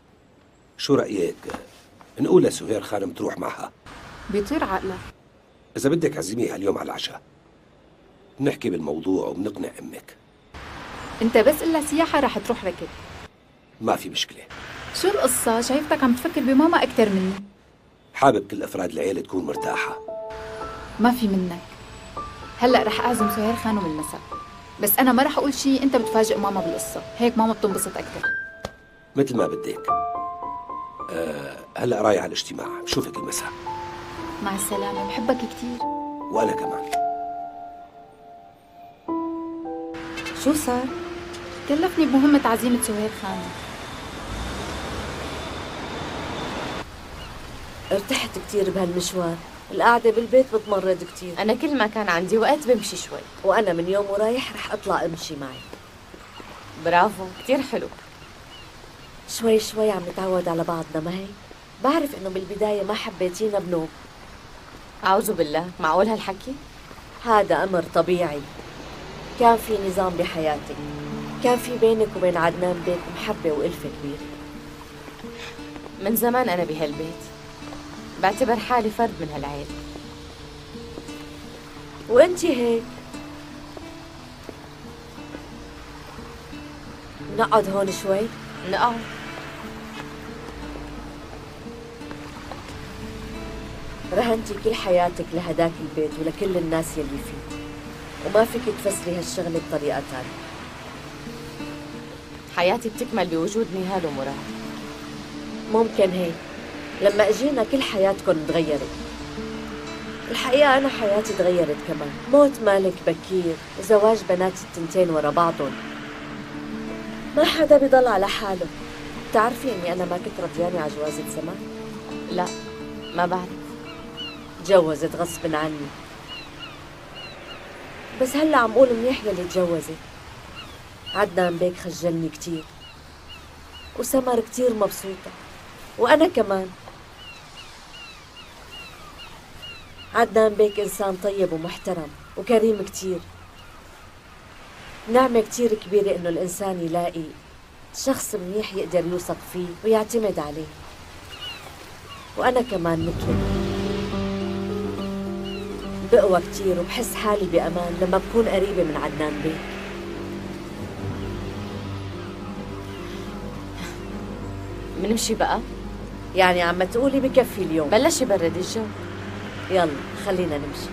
Speaker 1: شو رأيك نقول لسهير خانم تروح معها؟
Speaker 2: بيطير عقلها.
Speaker 1: إذا بدك عزميها اليوم على العشاء، بنحكي بالموضوع وبنقنع أمك.
Speaker 2: انت بس إلا سياحة رح تروح ركض.
Speaker 1: ما في مشكلة.
Speaker 2: شو القصة؟ شايفتك عم تفكر بماما أكتر مني.
Speaker 1: حابب كل أفراد العيلة تكون مرتاحة.
Speaker 2: ما في منك. هلأ رح أعزم سهير خانم المساء، بس أنا ما رح أقول شيء، أنت بتفاجئ ماما بالقصة، هيك ماما بتنبسط أكتر.
Speaker 1: مثل ما بدك. أه هلأ رايح على الاجتماع، بشوفك المساء.
Speaker 2: مع السلامة، بحبك كتير.
Speaker 1: وأنا كمان.
Speaker 4: شو صار؟
Speaker 2: كلفني بمهمة عزيمة سهير خانم.
Speaker 5: ارتحت كتير بهالمشوار، القعدة بالبيت بتمرض كتير.
Speaker 3: أنا كل ما كان عندي وقت بمشي شوي.
Speaker 5: وأنا من يوم ورايح رح أطلع أمشي معي.
Speaker 3: برافو، كتير حلو.
Speaker 5: شوي شوي عم نتعود على بعضنا، ما هي؟ بعرف إنه بالبداية ما حبيتينا بنوب.
Speaker 3: أعوذ بالله، معقول هالحكي؟
Speaker 5: هذا أمر طبيعي. كان في نظام بحياتك، كان في بينك وبين عدنان بيك محبة وألفة كبيرة.
Speaker 3: من زمان أنا بهالبيت، بعتبر حالي فرد من هالعيلة.
Speaker 5: وأنتي هيك. نقعد هون شوي؟
Speaker 3: نقعد.
Speaker 5: رهنتي كل حياتك لهداك البيت ولكل الناس يلي فيه، وما فيك تفسري هالشغلة بطريقة تانية.
Speaker 3: حياتي بتكمل بوجود نهال ومراد.
Speaker 5: ممكن هيك، لما اجينا كل حياتكم تغيرت. الحقيقة أنا حياتي تغيرت كمان، موت مالك بكير وزواج بنات التنتين ورا بعضهم. ما حدا بيضل على حاله. بتعرفي إني أنا ما كنت رضيانة على جوازة سما؟
Speaker 3: لا، ما بعرف.
Speaker 5: تجوزت غصب عني، بس هلا عم قول منيح يلي تجوزت. عدنان بيك خجلني كتير، وسمر كتير مبسوطة، وأنا كمان. عدنان بيك إنسان طيب ومحترم وكريم كتير. نعمة كتير كبيرة إنه الإنسان يلاقي شخص منيح يقدر يوثق فيه ويعتمد عليه، وأنا كمان مثله. بقوى كتير وبحس حالي بأمان لما بكون قريبة من عدنان بيك.
Speaker 3: منمشي بقى؟
Speaker 5: يعني عم تقولي بكفي اليوم.
Speaker 3: بلش يبرد الجو.
Speaker 5: يلا خلينا نمشي.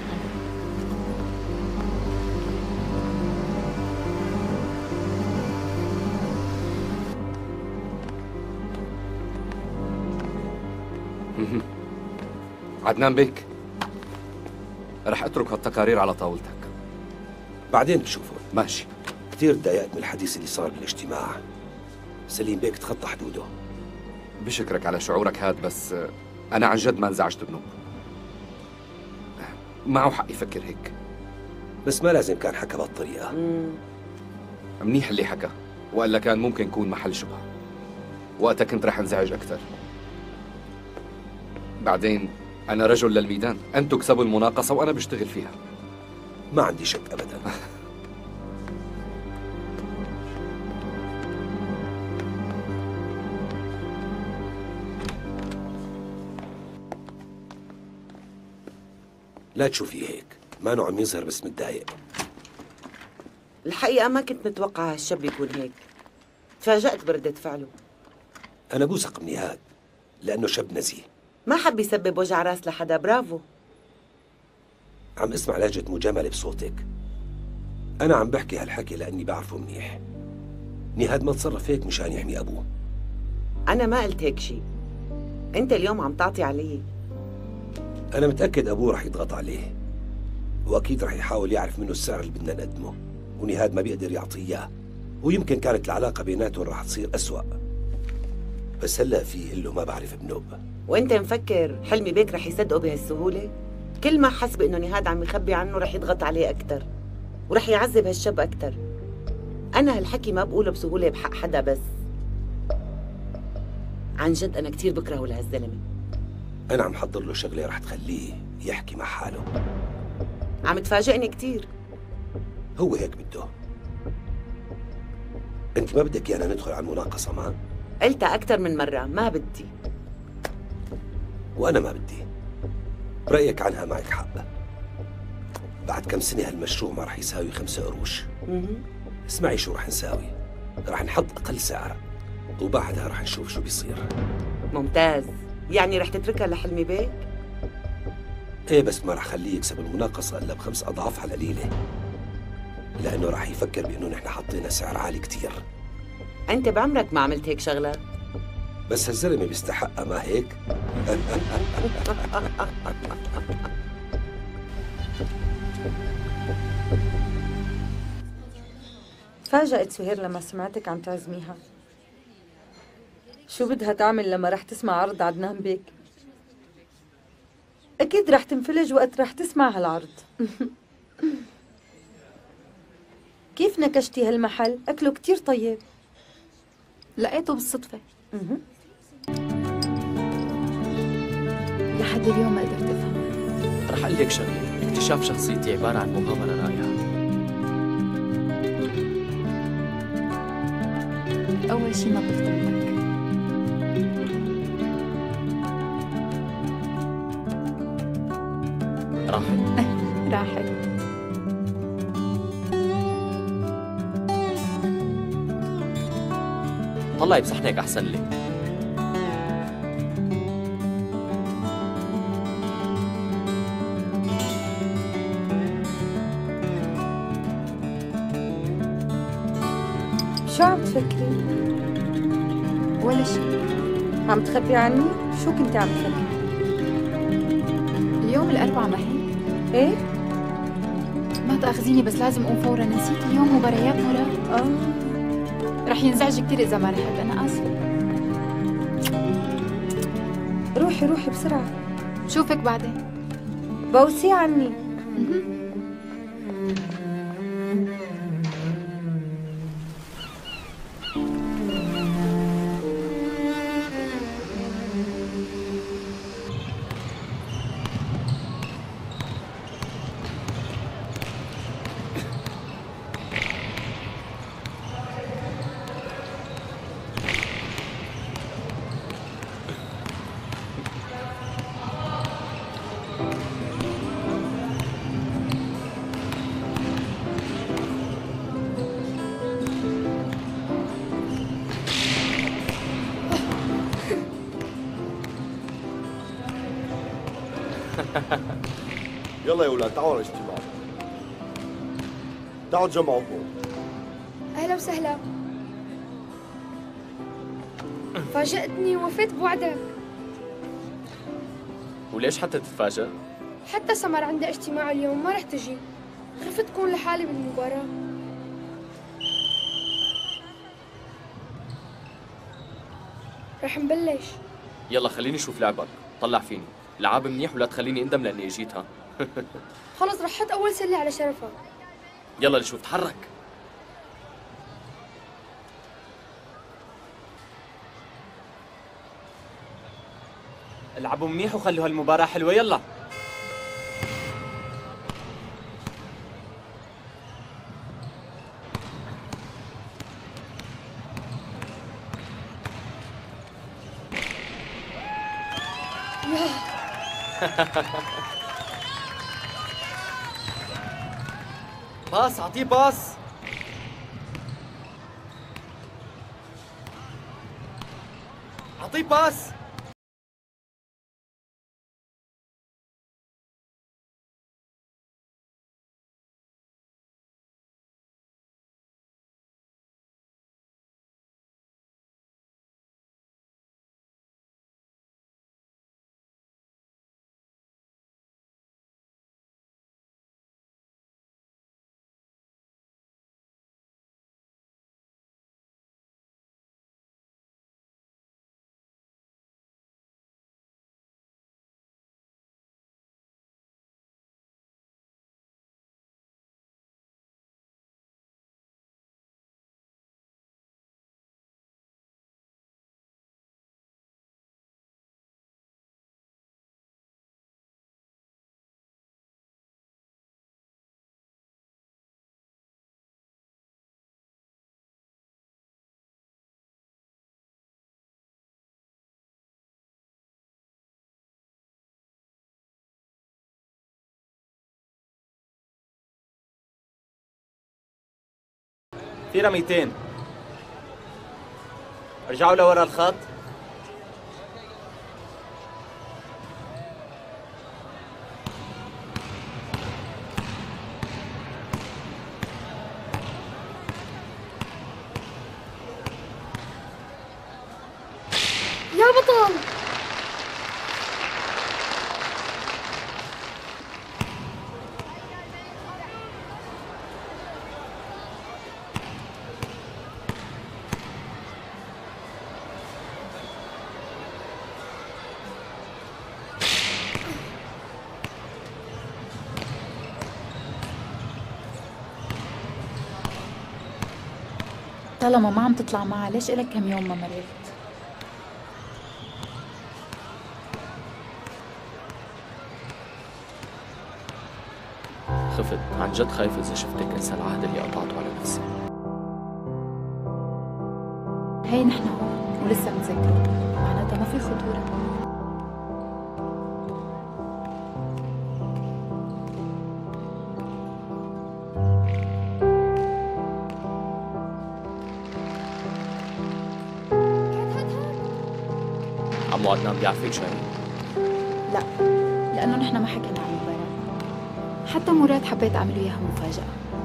Speaker 10: عدنان بيك، رح اترك هالتقارير على طاولتك.
Speaker 1: بعدين بشوفه.
Speaker 10: ماشي.
Speaker 1: كثير تضايقت من الحديث اللي صار بالاجتماع. سليم بيك تخطى حدوده.
Speaker 10: بشكرك على شعورك هاد، بس أنا عن جد ما انزعجت بنوب. معه حق يفكر هيك،
Speaker 1: بس ما لازم كان حكى بهالطريقة.
Speaker 10: منيح اللي حكى، وإلا كان ممكن يكون محل شبهة. وقتها كنت رح انزعج أكثر. بعدين أنا رجل للميدان، أنتوا كسبوا المناقصة وأنا بشتغل فيها.
Speaker 1: ما عندي شك أبداً. لا تشوفي هيك، ما نوع عم يظهر بس متضايق.
Speaker 7: الحقيقة ما كنت متوقعة هالشاب يكون هيك. تفاجأت بردة فعله.
Speaker 1: أنا بوثق من نهاد لأنه شاب نزيه.
Speaker 7: ما حب يسبب وجع راس لحدا. برافو.
Speaker 1: عم اسمع لهجة مجاملة بصوتك. أنا عم بحكي هالحكي لأني بعرفه منيح. نهاد ما تصرف هيك مشان يحمي أبوه.
Speaker 7: أنا ما قلت هيك شيء. أنت اليوم عم تعطي علي.
Speaker 1: أنا متأكد أبوه رح يضغط عليه، وأكيد رح يحاول يعرف منه السعر اللي بدنا نقدمه، ونهاد ما بيقدر يعطيه إياه، ويمكن كانت العلاقة بيناتهم رح تصير أسوأ. بس هلا في له ما بعرف بنوب.
Speaker 7: وأنت مفكر حلمي بيك رح يصدقه بهالسهولة؟ كل ما حس بأنه نهاد عم يخبي عنه رح يضغط عليه أكتر، ورح يعذب هالشاب أكتر. أنا هالحكي ما بقوله بسهولة بحق حدا، بس عن جد أنا كتير بكرهه لهالزلمة.
Speaker 1: أنا عم حضر له شغلة رح تخليه يحكي مع حاله.
Speaker 7: عم تفاجئني كتير.
Speaker 1: هو هيك بده. أنت ما بدك إيانا ندخل على المناقصة معه؟
Speaker 7: قلتها أكتر من مرة، ما بدي.
Speaker 1: وأنا ما بدي. برأيك عنها معك حق، بعد كم سنة هالمشروع ما رح يساوي خمسة قروش. اسمعي شو رح نساوي، رح نحط أقل سعر وبعدها رح نشوف شو بيصير.
Speaker 7: ممتاز، يعني رح تتركها لحلمي بيك؟
Speaker 1: ايه بس ما رح خليه يكسب المناقصة إلا بخمس أضعاف على القليلة، لأنه رح يفكر بأنه نحن حطينا سعر عالي كتير.
Speaker 7: أنت بعمرك ما عملت هيك شغلة؟
Speaker 1: بس هالزلمة بيستحقها ما هيك؟
Speaker 4: تفاجأت سهير لما سمعتك عم تعزميها. شو بدها تعمل لما رح تسمع عرض عدنان بيك؟ أكيد رح تنفلج وقت رح تسمع هالعرض. كيف نكشتي هالمحل؟ أكله كتير طيب.
Speaker 2: لقيته بالصدفة. لحد اليوم ما قدرت أفهم.
Speaker 6: رح أقول لك شغلة، اكتشاف شخصيتي عبارة عن مغامرة رائعة.
Speaker 2: أول شي نظف تمك.
Speaker 6: راحت؟
Speaker 2: راحت.
Speaker 6: طلعي بصحنك أحسن لك.
Speaker 4: شو عم تفكري؟
Speaker 2: ولا شيء.
Speaker 4: عم تخبي عني؟ شو كنتي عم تفكري؟
Speaker 2: اليوم الأربعاء ما هيك؟
Speaker 4: ايه؟
Speaker 2: ما تأخذيني بس لازم أقوم فورا، نسيت اليوم مباريات مراد.
Speaker 4: اه
Speaker 2: رح ينزعج كثير إذا ما رحت، أنا آسفة.
Speaker 4: روحي روحي بسرعة.
Speaker 2: شوفك بعدين.
Speaker 4: بوسي عني.
Speaker 18: يلا يا ولاد تعالوا على الاجتماع. تعالوا تجمعوا هون.
Speaker 8: أهلا وسهلا. فاجأتني ووفيت بوعدك.
Speaker 6: وليش حتى تتفاجأ؟
Speaker 8: حتى سمر عندها اجتماع اليوم ما رح تجي. خفت كون لحالي بالمباراة. رح نبلش.
Speaker 6: يلا خليني اشوف لعبك، طلع فيني، لعاب منيح ولا تخليني اندم لاني اجيت ها.
Speaker 8: خلص رح حط أول سلة على شرفك.
Speaker 6: يلا لشوف تحرك.
Speaker 16: العبوا منيح وخلوا هالمباراة حلوة. يلا باص، اعطيه باص. اعطيه باص. في رميتين. ارجعوا لورا الخط.
Speaker 8: يا بطل.
Speaker 2: طالما ما عم تطلع معها ليش إلك كم يوم ما مرقت؟
Speaker 6: خفت، عن جد خايف إذا شفتك انسى العهد اللي قطعته على نفسي.
Speaker 2: هي نحن هون ولسه متذكرين، معناتها ما في خطورة.
Speaker 6: عمو عدنان بيعرفك شيء؟
Speaker 2: لا، لأنه نحن ما حكينا عن المباراة. حتى مراد حبيت أعمل له إياها مفاجأة.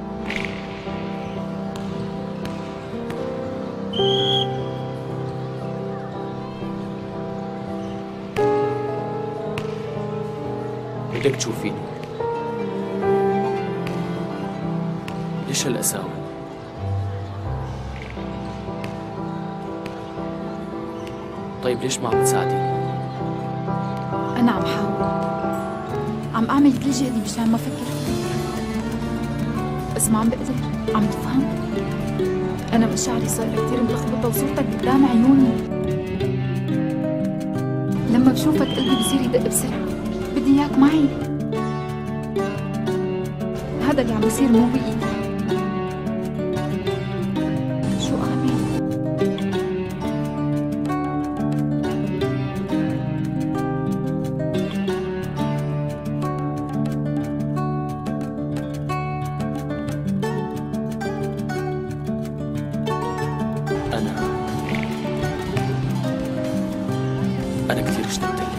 Speaker 6: بدك تشوفيني. ليش هالقساوة؟ طيب ليش ما عم تساعديني؟
Speaker 2: أنا عم حاول، عم أعمل كل جهدي مشان ما أفكر فيك، بس ما عم بقدر. عم تفهم؟ أنا مشاعري صار كثير ملخبطة وصورتك قدام عيوني. لما بشوفك قلبي بصير يدق بسرعة، بدي إياك معي. هذا اللي عم بيصير مو بإيدي. شو أعمل؟
Speaker 6: أنا كثير اشتقت لك.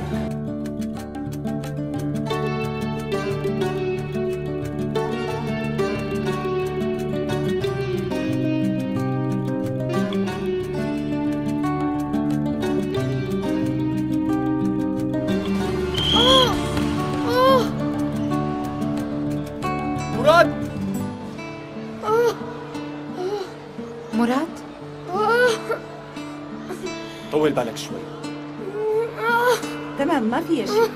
Speaker 11: مراد.
Speaker 2: مراد؟
Speaker 17: طول بالك شوي.
Speaker 7: تمام، ما في شيء.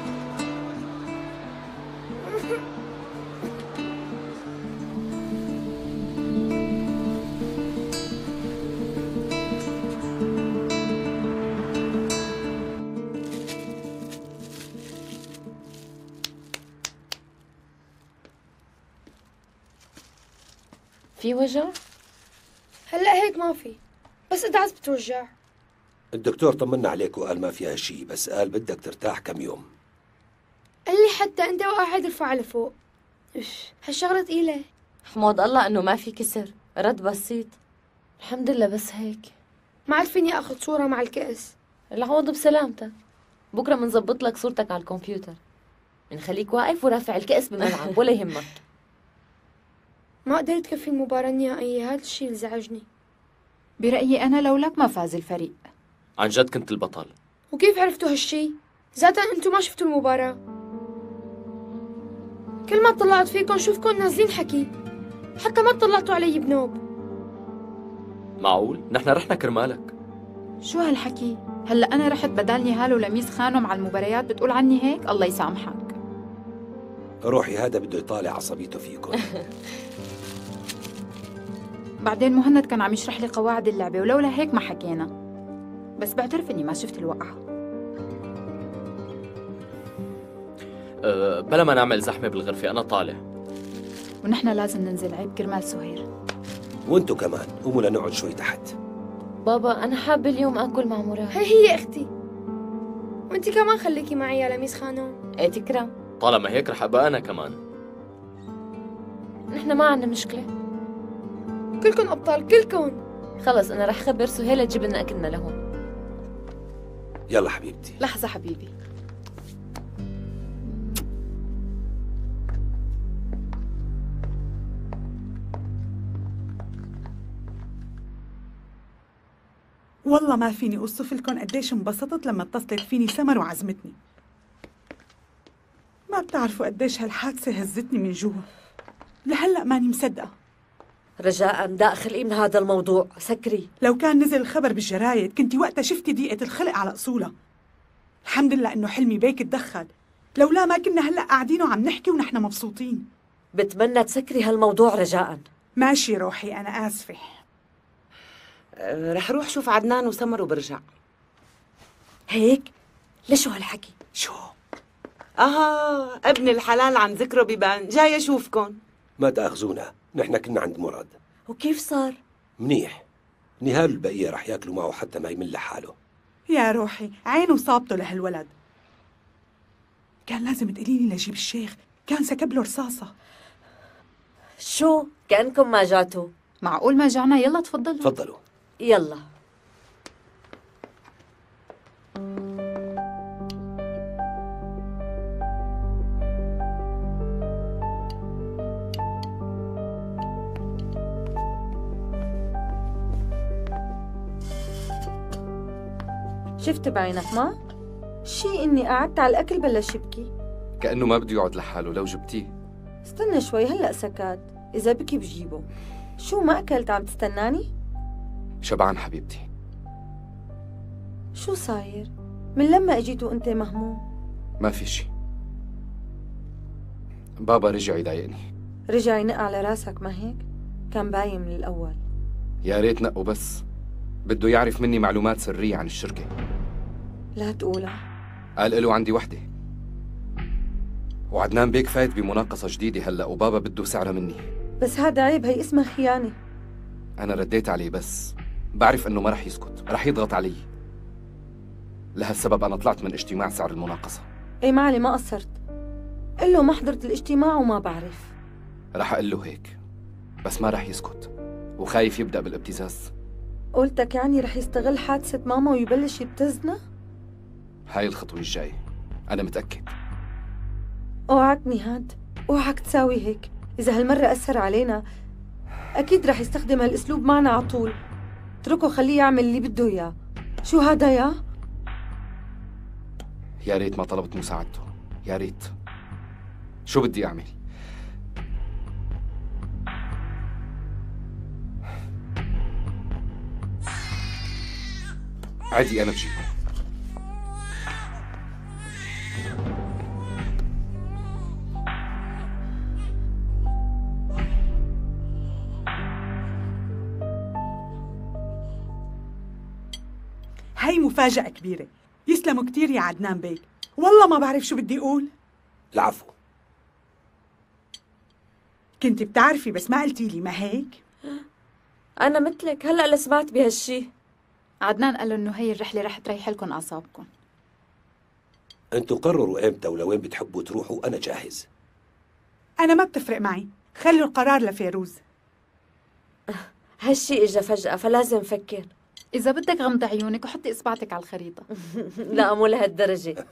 Speaker 3: في وجع؟
Speaker 8: هلا هيك ما في، بس ادعس بتوجع.
Speaker 1: الدكتور طمنا عليك وقال ما فيها شيء، بس قال بدك ترتاح كم يوم.
Speaker 8: قال لي حتى انت وقاعد ارفع لفوق. ايش هالشغله ثقيله.
Speaker 3: حمود الله انه ما في كسر، رد بسيط. الحمد لله بس هيك.
Speaker 8: ما عاد فيني اخذ صوره مع الكأس.
Speaker 3: العوض بسلامتك. بكره بنظبط لك صورتك على الكمبيوتر. بنخليك واقف ورافع الكأس بالملعب ولا يهمك.
Speaker 8: ما قدرت كفي المباراة النهائية، هذا الشيء اللي زعجني.
Speaker 2: برأيي أنا لولاك ما فاز الفريق.
Speaker 6: عن جد كنت البطل.
Speaker 8: وكيف عرفتوا هالشيء؟ ذاتا انتم ما شفتوا المباراة. كل ما طلعت فيكم شوفكم نازلين حكي، حتى ما طلعتوا علي بنوب.
Speaker 6: معقول؟ نحن رحنا كرمالك.
Speaker 2: شو هالحكي؟ هلا أنا رحت بدال نهال ولميس خانم على المباريات بتقول عني هيك؟ الله يسامحك.
Speaker 1: روحي، هذا بده يطالع عصبيته فيكم.
Speaker 2: بعدين مهند كان عم يشرح لي قواعد اللعبة ولولا هيك ما حكينا. بس بعترف إني ما شفت الوقعة.
Speaker 6: أه بلا ما نعمل زحمة بالغرفة، أنا طالع.
Speaker 2: ونحن لازم ننزل عيب كرمال سهير.
Speaker 1: وانتو كمان قوموا لنقعد شوي تحت.
Speaker 3: بابا أنا حابة اليوم آكل مع مراد.
Speaker 8: هي هي أختي. وانتي كمان خليكي معي يا لميس خانم.
Speaker 3: ايه تكرم.
Speaker 6: طالما هيك رح أبقى أنا كمان.
Speaker 3: نحن ما عنا مشكلة.
Speaker 8: كلكن أبطال كلكن.
Speaker 3: خلص أنا رح خبر سهيلة تجيب لنا أكلنا لهون.
Speaker 1: يلا حبيبتي.
Speaker 2: لحظة حبيبي.
Speaker 19: والله ما فيني أوصف لكم قديش انبسطت لما اتصلت فيني سمر وعزمتني. ما بتعرفوا قديش هالحادثة هزتني من جوا. لهلأ ماني مصدقة.
Speaker 5: رجاء داء خلقي من هذا الموضوع، سكري.
Speaker 19: لو كان نزل الخبر بالجرايد كنتي وقتها شفتي ضيقة الخلق على أصولها. الحمد لله إنه حلمي بيك تدخل، لولا ما كنا هلأ قاعدين وعم نحكي ونحن مبسوطين.
Speaker 5: بتمنى تسكري هالموضوع رجاء.
Speaker 19: ماشي روحي، أنا آسفة.
Speaker 7: أه رح روح شوف عدنان وسمر وبرجع.
Speaker 5: هيك؟ ليش هالحكي؟
Speaker 19: شو؟
Speaker 7: آه ابن الحلال عن ذكره ببان، جاي أشوفكن.
Speaker 1: ما تأخذونا، نحن كنا عند مراد.
Speaker 5: وكيف صار؟
Speaker 1: منيح. نهال البقية رح ياكلوا معه حتى ما يمل حاله.
Speaker 19: يا روحي عينه صابته لهالولد. كان لازم تقوليلي لجيب الشيخ، كان سكب له رصاصة.
Speaker 5: شو؟ كأنكم ما جاتوا.
Speaker 2: معقول ما جعنا؟ يلا تفضلوا.
Speaker 1: تفضلوا.
Speaker 5: يلا.
Speaker 4: شفت بعينك ما؟ شي إني قعدت على الأكل بلش يبكي.
Speaker 10: كأنه ما بده يقعد لحاله لو جبتيه.
Speaker 4: استنى شوي هلأ سكت، إذا بكي بجيبه. شو ما أكلت عم تستناني؟
Speaker 10: شبعان حبيبتي.
Speaker 4: شو صاير؟ من لما اجيت وانت مهموم؟
Speaker 10: ما في شي. بابا رجع يضايقني.
Speaker 4: رجع ينق على راسك ما هيك؟ كان باين من الأول.
Speaker 10: يا ريت نقوا بس. بده يعرف مني معلومات سرية عن الشركة.
Speaker 4: لا تقولها.
Speaker 10: قال له عندي وحدة. وعدنان بيك فايت بمناقصة جديدة هلأ وبابا بده سعرها مني.
Speaker 4: بس هذا عيب، هي اسمها خيانة.
Speaker 10: أنا رديت عليه بس بعرف إنه ما رح يسكت، رح يضغط علي. لهالسبب أنا طلعت من اجتماع سعر المناقصة.
Speaker 4: أي معلي ما قصرت. قل له ما حضرت الاجتماع وما بعرف.
Speaker 10: رح أقول له هيك بس ما رح يسكت وخايف يبدأ بالابتزاز.
Speaker 4: قلتك يعني رح يستغل حادثة ماما ويبلش يبتزنا؟
Speaker 10: هاي الخطوة الجاية أنا متأكد.
Speaker 4: اوعك نهاد، اوعك تساوي هيك. إذا هالمرة أثر علينا أكيد رح يستخدم هالأسلوب معنا على طول. اتركه خليه يعمل اللي بده إياه. شو هذا يا؟
Speaker 10: يا ريت ما طلبت مساعدته، يا ريت. شو بدي أعمل؟ عادي أنا بجيبه.
Speaker 19: هاي مفاجأة كبيرة. يسلموا كتير يا عدنان بيك، والله ما بعرف شو بدي أقول.
Speaker 1: العفو.
Speaker 19: كنت بتعرفي بس ما قلتي لي، ما هيك؟
Speaker 5: أنا مثلك هلأ لسمعت بهالشي.
Speaker 2: عدنان قال انه هي الرحلة رح تريح لكم أعصابكم.
Speaker 1: انتوا قرروا امتى ولوين بتحبوا تروحوا، أنا جاهز.
Speaker 19: أنا ما بتفرق معي، خلوا القرار لفيروز.
Speaker 5: هالشي إجا فجأة فلازم فكر.
Speaker 2: إذا بدك غمض عيونك وحطي إصبعتك على الخريطة.
Speaker 5: لا مو لهالدرجة.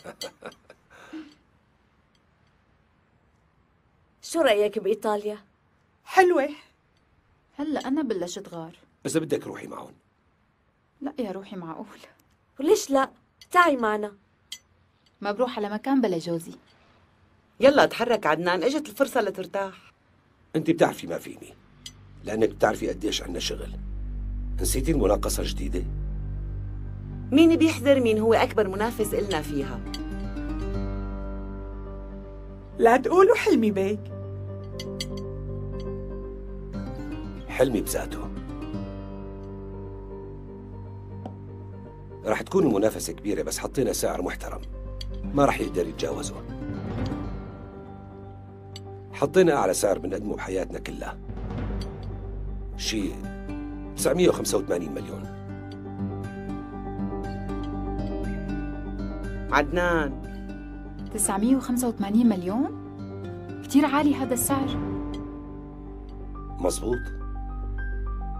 Speaker 5: شو رأيك بإيطاليا؟
Speaker 19: حلوة.
Speaker 2: هلا أنا بلشت غار.
Speaker 1: إذا بدك روحي معهم.
Speaker 2: لا يا روحي معقول.
Speaker 5: وليش لا؟ تعي معنا.
Speaker 2: ما بروح على مكان بلا جوزي.
Speaker 7: يلا تحرك عدنان، اجت الفرصة لترتاح.
Speaker 1: انت بتعرفي ما فيني، لأنك بتعرفي قديش عنا شغل. نسيتي المناقصة الجديدة؟
Speaker 7: مين بيحذر مين هو أكبر منافس إلنا فيها؟
Speaker 19: لا تقولوا حلمي بيك.
Speaker 1: حلمي بذاته. رح تكون المنافسة كبيرة بس حطينا سعر محترم ما رح يقدر يتجاوزه. حطينا أعلى سعر بنقدمه بحياتنا كلها، شي تسعمية وخمسة وثمانين مليون.
Speaker 7: عدنان
Speaker 2: تسعمية وخمسة وثمانين مليون؟ كتير عالي هذا السعر.
Speaker 1: مزبوط.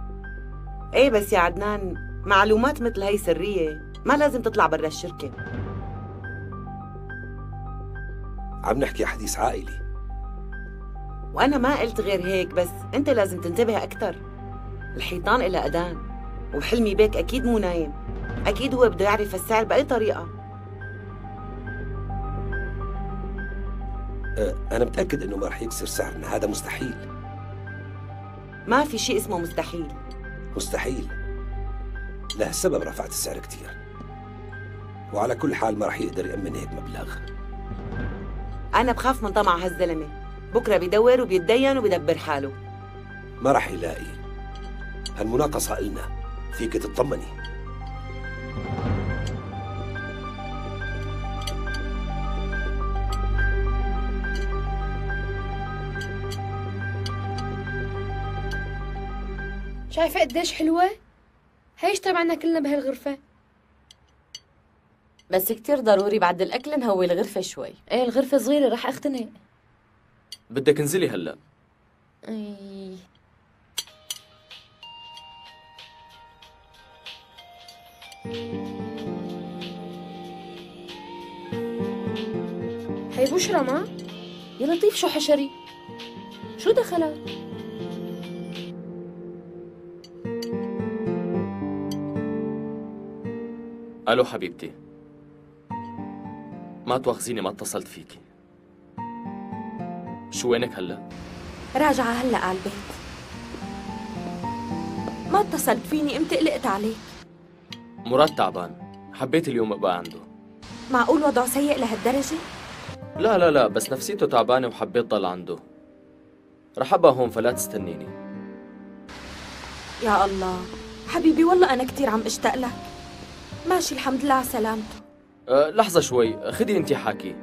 Speaker 7: ايه بس يا عدنان، معلومات مثل هي سرية، ما لازم تطلع برا الشركة.
Speaker 1: عم نحكي حديث عائلي.
Speaker 7: وأنا ما قلت غير هيك، بس أنت لازم تنتبه أكثر. الحيطان إلها أذان، وحلمي بيك أكيد مو نايم. أكيد هو بده يعرف السعر بأي طريقة.
Speaker 1: أه أنا متأكد إنه ما رح يكسر سعرنا، هذا مستحيل.
Speaker 7: ما في شيء اسمه مستحيل.
Speaker 1: مستحيل. لهالسبب رفعت السعر كتير، وعلى كل حال ما رح يقدر يأمن هيك مبلغ.
Speaker 7: أنا بخاف من طمع هالزلمة، بكرة بيدور وبيتدين وبيدبر حاله.
Speaker 1: ما رح يلاقي. هالمناقصة إلنا، فيك تطمني.
Speaker 8: شايفة قديش حلوة؟ هيش تبعنا كلنا بهالغرفة.
Speaker 3: بس كتير ضروري بعد الأكل نهوي الغرفة شوي. ايه الغرفة صغيرة رح أختنق.
Speaker 6: بدك انزلي هلا.
Speaker 3: اي
Speaker 8: هي بشرى ما؟
Speaker 3: يا لطيف شو حشري؟ شو دخلها؟
Speaker 6: الو حبيبتي، ما تواخذيني ما اتصلت فيكي. شو وينك هلا؟
Speaker 20: راجعة هلا على البيت. ما اتصلت فيني، قمت قلقت عليك.
Speaker 6: مراد تعبان، حبيت اليوم ابقى عنده.
Speaker 20: معقول وضعه سيء لهالدرجة؟
Speaker 6: لا لا لا، بس نفسيته تعبانة وحبيت ضل عنده. رح ابقى هون فلا تستنيني.
Speaker 20: يا الله حبيبي، والله أنا كتير عم اشتاق لك. ماشي الحمد لله على سلامته.
Speaker 6: أه لحظة شوي، خدي انتي حاكي.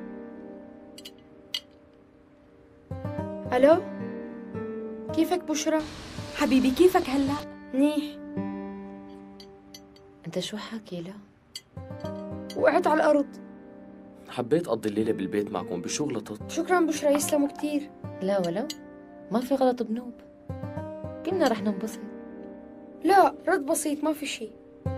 Speaker 8: الو، كيفك بشرى؟
Speaker 20: حبيبي كيفك هلا؟
Speaker 8: منيح.
Speaker 3: انت شو حاكي له؟
Speaker 8: وقعت على الارض.
Speaker 6: حبيت اقضي الليلة بالبيت معكم، بشو غلطت؟
Speaker 8: شكرا بشرى، يسلموا كتير.
Speaker 3: لا ولو ما في غلط بنوب، كلنا رح ننبسط.
Speaker 8: لا رد بسيط، ما في شيء.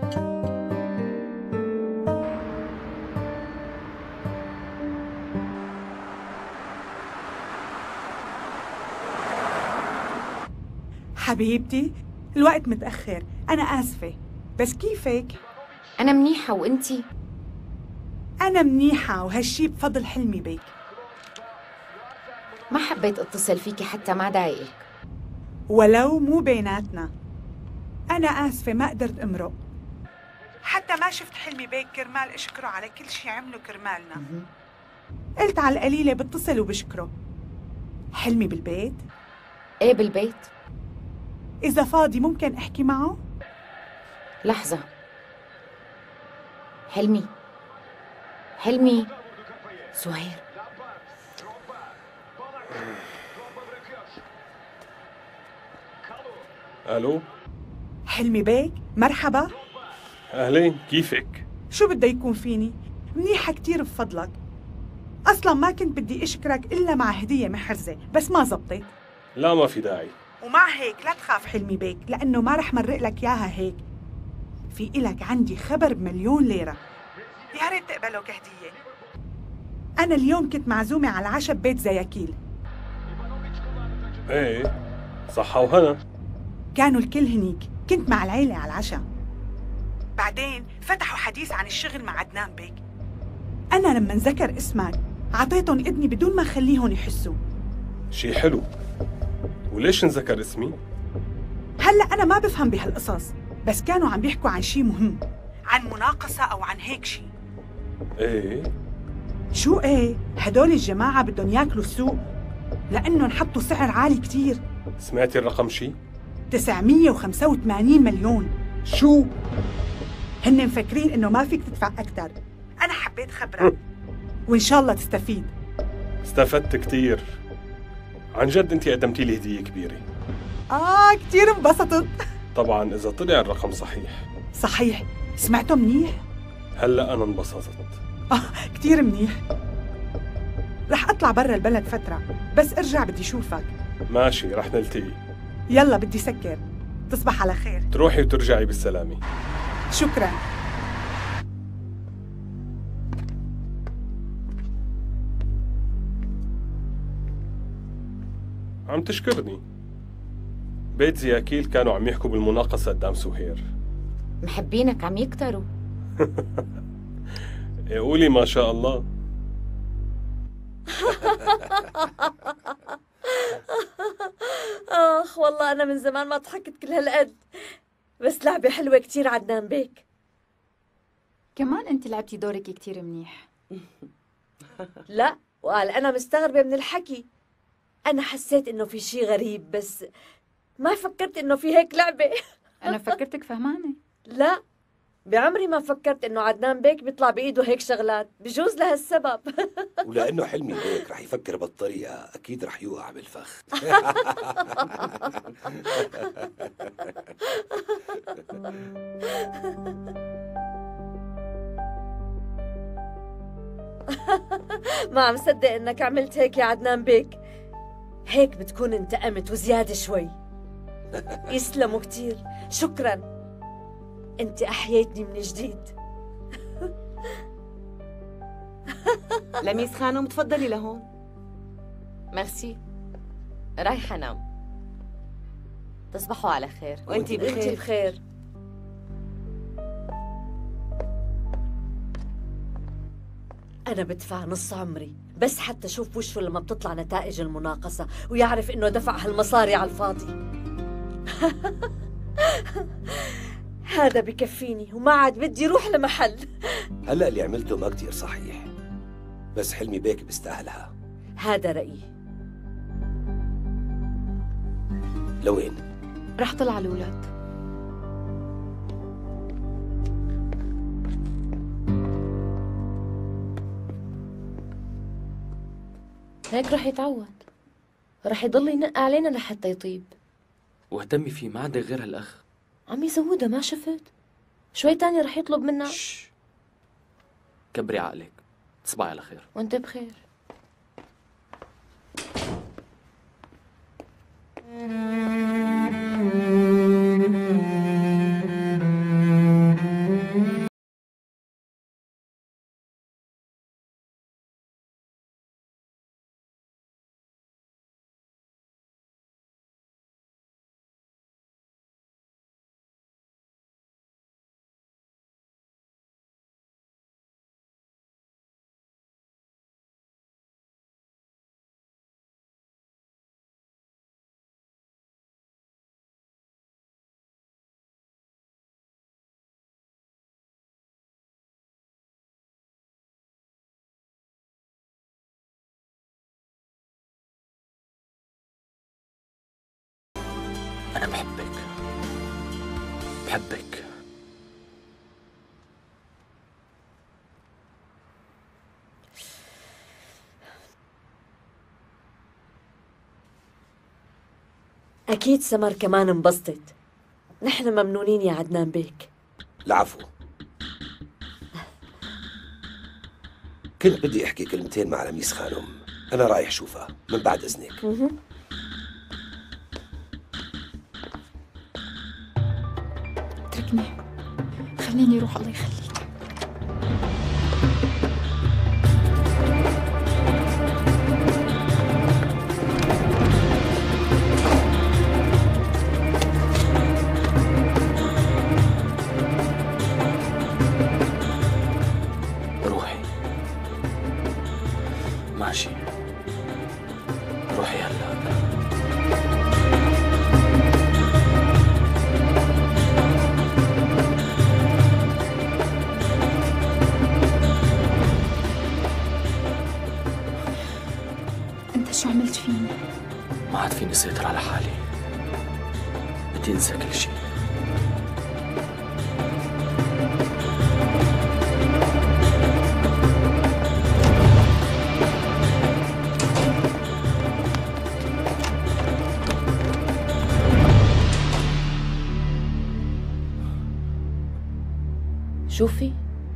Speaker 19: حبيبتي الوقت متأخر، أنا آسفة، بس كيفك؟
Speaker 15: أنا منيحة، وإنتي؟
Speaker 19: أنا منيحة، وهالشي بفضل حلمي بيك.
Speaker 15: ما حبيت اتصل فيكي حتى ما ضايقك.
Speaker 19: ولو مو بيناتنا. أنا آسفة ما قدرت أمرق، حتى ما شفت حلمي بيك كرمال أشكره على كل شي عمله كرمالنا. قلت على القليلة بتصل وبشكره. حلمي بالبيت؟
Speaker 15: إيه بالبيت.
Speaker 19: إذا فاضي ممكن أحكي معه؟
Speaker 15: لحظة. حلمي حلمي زهير.
Speaker 14: الو
Speaker 19: حلمي بيك، مرحبا.
Speaker 14: اهلين، كيفك؟
Speaker 19: شو بده يكون فيني؟ منيحة كتير بفضلك. أصلا ما كنت بدي أشكرك إلا مع هدية محرزة، بس ما زبطت.
Speaker 14: لا ما في داعي.
Speaker 19: ومع هيك لا تخاف حلمي بيك، لأنه ما رح مرق لك ياها هيك. في إلك عندي خبر بمليون ليرة، يا ريت تقبله كهدية. أنا اليوم كنت معزومة على العشاء ببيت زياكيل.
Speaker 14: ايه صحة وهنا.
Speaker 19: كانوا الكل هنيك، كنت مع العيلة على العشاء. بعدين فتحوا حديث عن الشغل مع عدنان بيك. أنا لما ذكر اسمك عطيتهم إذني بدون ما خليهم يحسوا.
Speaker 14: شي حلو. وليش انذكر اسمي؟
Speaker 19: هلأ أنا ما بفهم بهالقصص، بس كانوا عم بيحكوا عن شي مهم، عن مناقصة أو عن هيك شي.
Speaker 14: ايه
Speaker 19: شو ايه؟ هدول الجماعة بدهم ياكلوا السوق، لأنهم حطوا سعر عالي كتير.
Speaker 14: سمعتي الرقم شي؟
Speaker 19: تسعمية وخمسة وثمانين مليون. شو؟ هن مفكرين إنه ما فيك تدفع أكتر. أنا حبيت خبرك وإن شاء الله تستفيد.
Speaker 14: استفدت كتير عن جد. انت قدمتي لي هدية كبيرة.
Speaker 19: آه كتير انبسطت.
Speaker 14: طبعا إذا طلع الرقم صحيح.
Speaker 19: صحيح، سمعته منيح؟
Speaker 14: هلأ أنا انبسطت.
Speaker 19: آه كتير منيح. رح أطلع برا البلد فترة، بس أرجع بدي شوفك.
Speaker 14: ماشي، رح نلتقي.
Speaker 19: يلا بدي سكر. تصبح على خير.
Speaker 14: تروحي وترجعي بالسلامة.
Speaker 19: شكراً.
Speaker 14: عم تشكرني. بيت زياكيل كانوا عم يحكوا بالمناقصة قدام سهير.
Speaker 15: محبينك عم يكتروا.
Speaker 14: قولي ما شاء الله.
Speaker 5: آخ والله أنا من زمان ما ضحكت كل هالقد، بس لعبة حلوة كتير عدنان بيك.
Speaker 2: كمان أنت لعبتي دورك كتير منيح.
Speaker 5: لا، وقال أنا مستغربة من الحكي. أنا حسيت إنه في شي غريب، بس ما فكرت إنه في هيك لعبة.
Speaker 2: أنا فكرتك فهمانة.
Speaker 5: لا، بعمري ما فكرت إنه عدنان بيك بيطلع بإيده هيك شغلات، بجوز لهالسبب.
Speaker 1: ولأنه حلمي بيك رح يفكر بالطريقة أكيد رح يوقع بالفخ.
Speaker 5: ما عم صدق إنك عملت هيك يا عدنان بيك. هيك بتكون انتقمت وزيادة شوي. يسلموا كتير، شكراً. انت احييتني من جديد.
Speaker 7: لميس خانم تفضلي لهون.
Speaker 3: ميرسي. رايحة نام. تصبحوا على خير.
Speaker 5: وانتي بخير. وانتي بخير. أنا بدفع نص عمري بس حتى شوف وشه لما بتطلع نتائج المناقصة ويعرف إنه دفع هالمصاري على الفاضي. هذا بكفيني وما عاد بدي روح لمحل.
Speaker 1: هلأ اللي عملته ما كتير صحيح، بس حلمي بيك بيستاهلها.
Speaker 5: هذا رأيي.
Speaker 1: لوين؟
Speaker 2: رح طلع الأولاد.
Speaker 3: هيك رح يتعود، رح يضل ينق علينا لحتى يطيب.
Speaker 6: واهتمي فيه، ما عندك غير هالأخ.
Speaker 3: عم يزودها، ما شفت؟ شوي تاني رح يطلب منا.
Speaker 6: شش. كبري عقلك. تصبحي على خير.
Speaker 3: وانت بخير.
Speaker 6: أنا بحبك بحبك.
Speaker 5: أكيد سمر كمان انبسطت. نحن ممنونين يا عدنان بيك.
Speaker 1: العفو. كنت بدي أحكي كلمتين مع لميس خانم. أنا رايح شوفها من بعد إذنك.
Speaker 2: اتركني، خليني أروح. الله يخليك.
Speaker 6: روحي. ماشي، روحي هلا.
Speaker 2: شو عملت فيني؟
Speaker 6: ما عاد فيني سيطر على حالي. بدي انسى كل شيء.
Speaker 3: شوفي،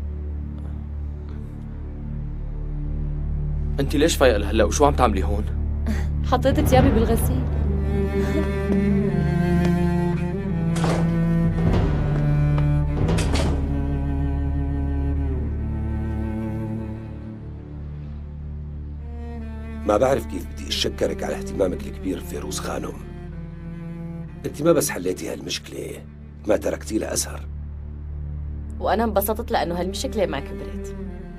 Speaker 6: انت ليش فايقه لهلا وشو عم تعملي هون؟
Speaker 3: حطيت ثيابي بالغسيل.
Speaker 1: ما بعرف كيف بدي أشكرك على اهتمامك الكبير بفيروز خانم. أنت ما بس حليتي هالمشكلة، ما تركتي لها أثر.
Speaker 3: وأنا انبسطت لأنه هالمشكلة ما كبرت.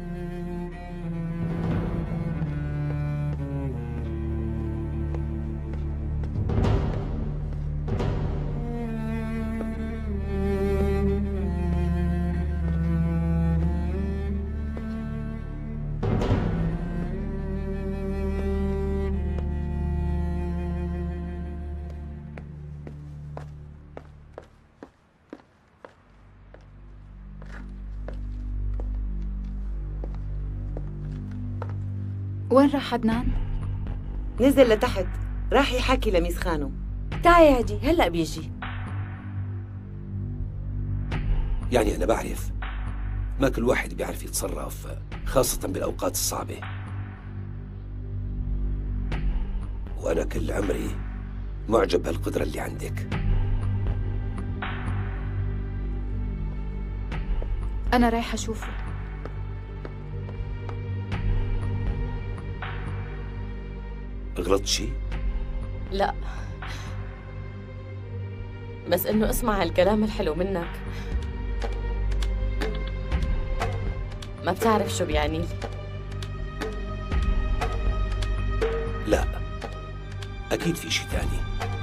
Speaker 2: وين راح عدنان؟
Speaker 7: نزل لتحت، راح يحكي لميس خانم.
Speaker 5: تعي هدي، هلا بيجي.
Speaker 1: يعني أنا بعرف ما كل واحد بيعرف يتصرف، خاصة بالأوقات الصعبة، وأنا كل عمري معجب بهالقدرة اللي عندك.
Speaker 2: أنا رايحة أشوفه.
Speaker 1: غلطت شي؟
Speaker 3: لا، بس إنه اسمع هالكلام الحلو منك ما بتعرف شو بيعني لي.
Speaker 1: لا، أكيد في شي تاني.